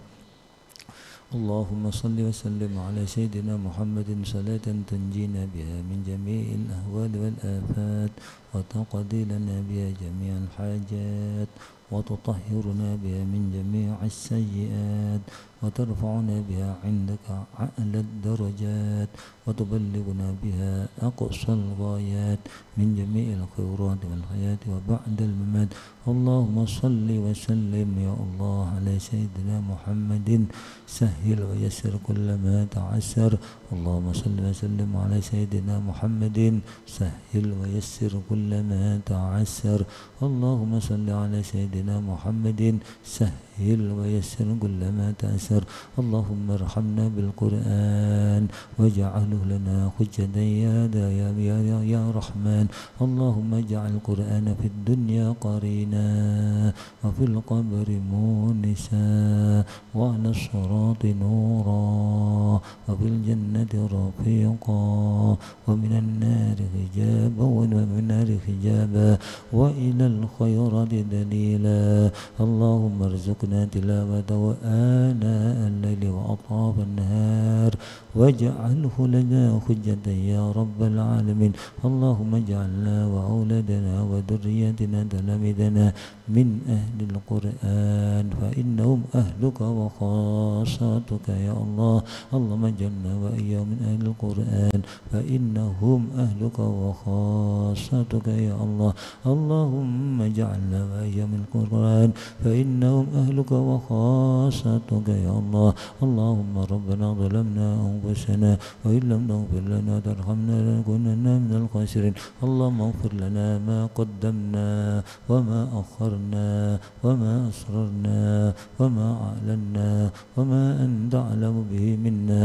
اللهم صل وسلم على سيدنا محمد صلاة تنجينا بها من جميع الأهوال والآفات وتقضي لنا بها جميع الحاجات وتطهرنا بها من جميع السيئات وترفعنا بها عندك أعلى الدرجات وتبلغنا بها أقصى الغايات من جميع الخيرات والحياة وبعد الممات. اللهم صل وسلم يا الله على سيدنا محمد سهل ويسر كل ما تعسر. اللهم صل وسلم على سيدنا محمد سهل ويسر كل ما تعسر. اللهم صل على سيدنا محمد سهل ويسر كل ما تعسر. اللهم ارحمنا بالقرآن واجعله لنا حجة يا يا يا يا رحمن. اللهم اجعل القرآن في الدنيا قرينا وفي القبر مونسا وعلى الصراط نورا وفي الجنة رفيقا ومن النار حجابا ومن النار حجابا وإلى الخيرات دليلا. اللهم ارزقنا تلاوته آناء الليل وأطراف النهار واجعله لنا حجة يا رب العالمين. اللهم اجعلنا وأولادنا وذريتنا تلامذنا من أهل القرآن فإنهم أهلك وخاصتك يا الله. اللهم اجعلنا وإياهم من أهل القرآن فإنهم أهلك وخاصتك يا الله. اللهم اجعلنا وإياهم من القرآن فإنهم أهلك وخاصتك يا الله. اللهم ربنا ظلمنا أنفسنا وإن لم تغفر لنا وترحمنا لنكونن من الخاسرين. اللهم اغفر لنا ما قدمنا وما أخرنا وما أسررنا وما أعلنا وما أنت أعلم به منا.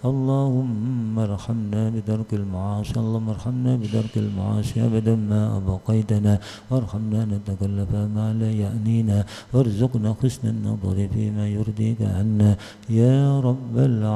اللهم ارحمنا بترك المعاصي. اللهم ارحمنا بترك المعاصي أبدا ما أبقيتنا وارحمنا نتكلف ما لا يعنينا وارزقنا حسن النظر فيما يرضيك عنا يا رب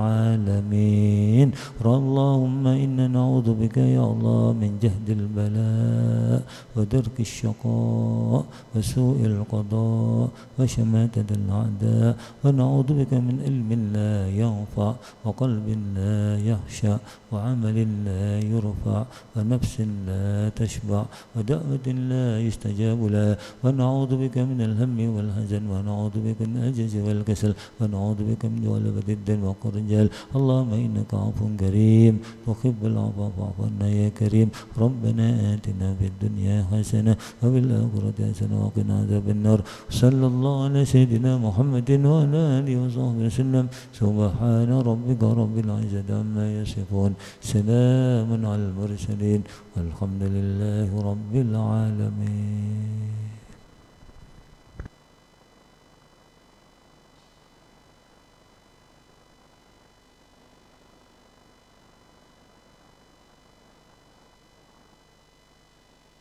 العالمين. اللهم إنا نعوذ بك يا الله من جهد البلاء ودرك الشقاء وسوء القضاء وشماتة الأعداء ونعوذ بك من علم لا ينفع وقلب لا يخشع وعمل لا يرفع ونفس لا تشبع ودعوة لا يستجاب لها. ونعوذ بك من الهم والحزن ونعوذ بك من العجز والكسل ونعوذ بك من غلبة الدين وقهر الرجال. اللهم إنك عفو كريم تحب العفو فاعف عنا يا كريم. ربنا آتنا في الدنيا حسنة وفي الآخرة حسنة وقنا عذاب النار. صلى الله على سيدنا محمد وعلى آله وصحبه وسلم. سبحان ربك رب العزة عما يصفون سلام على المرسلين والحمد لله رب العالمين.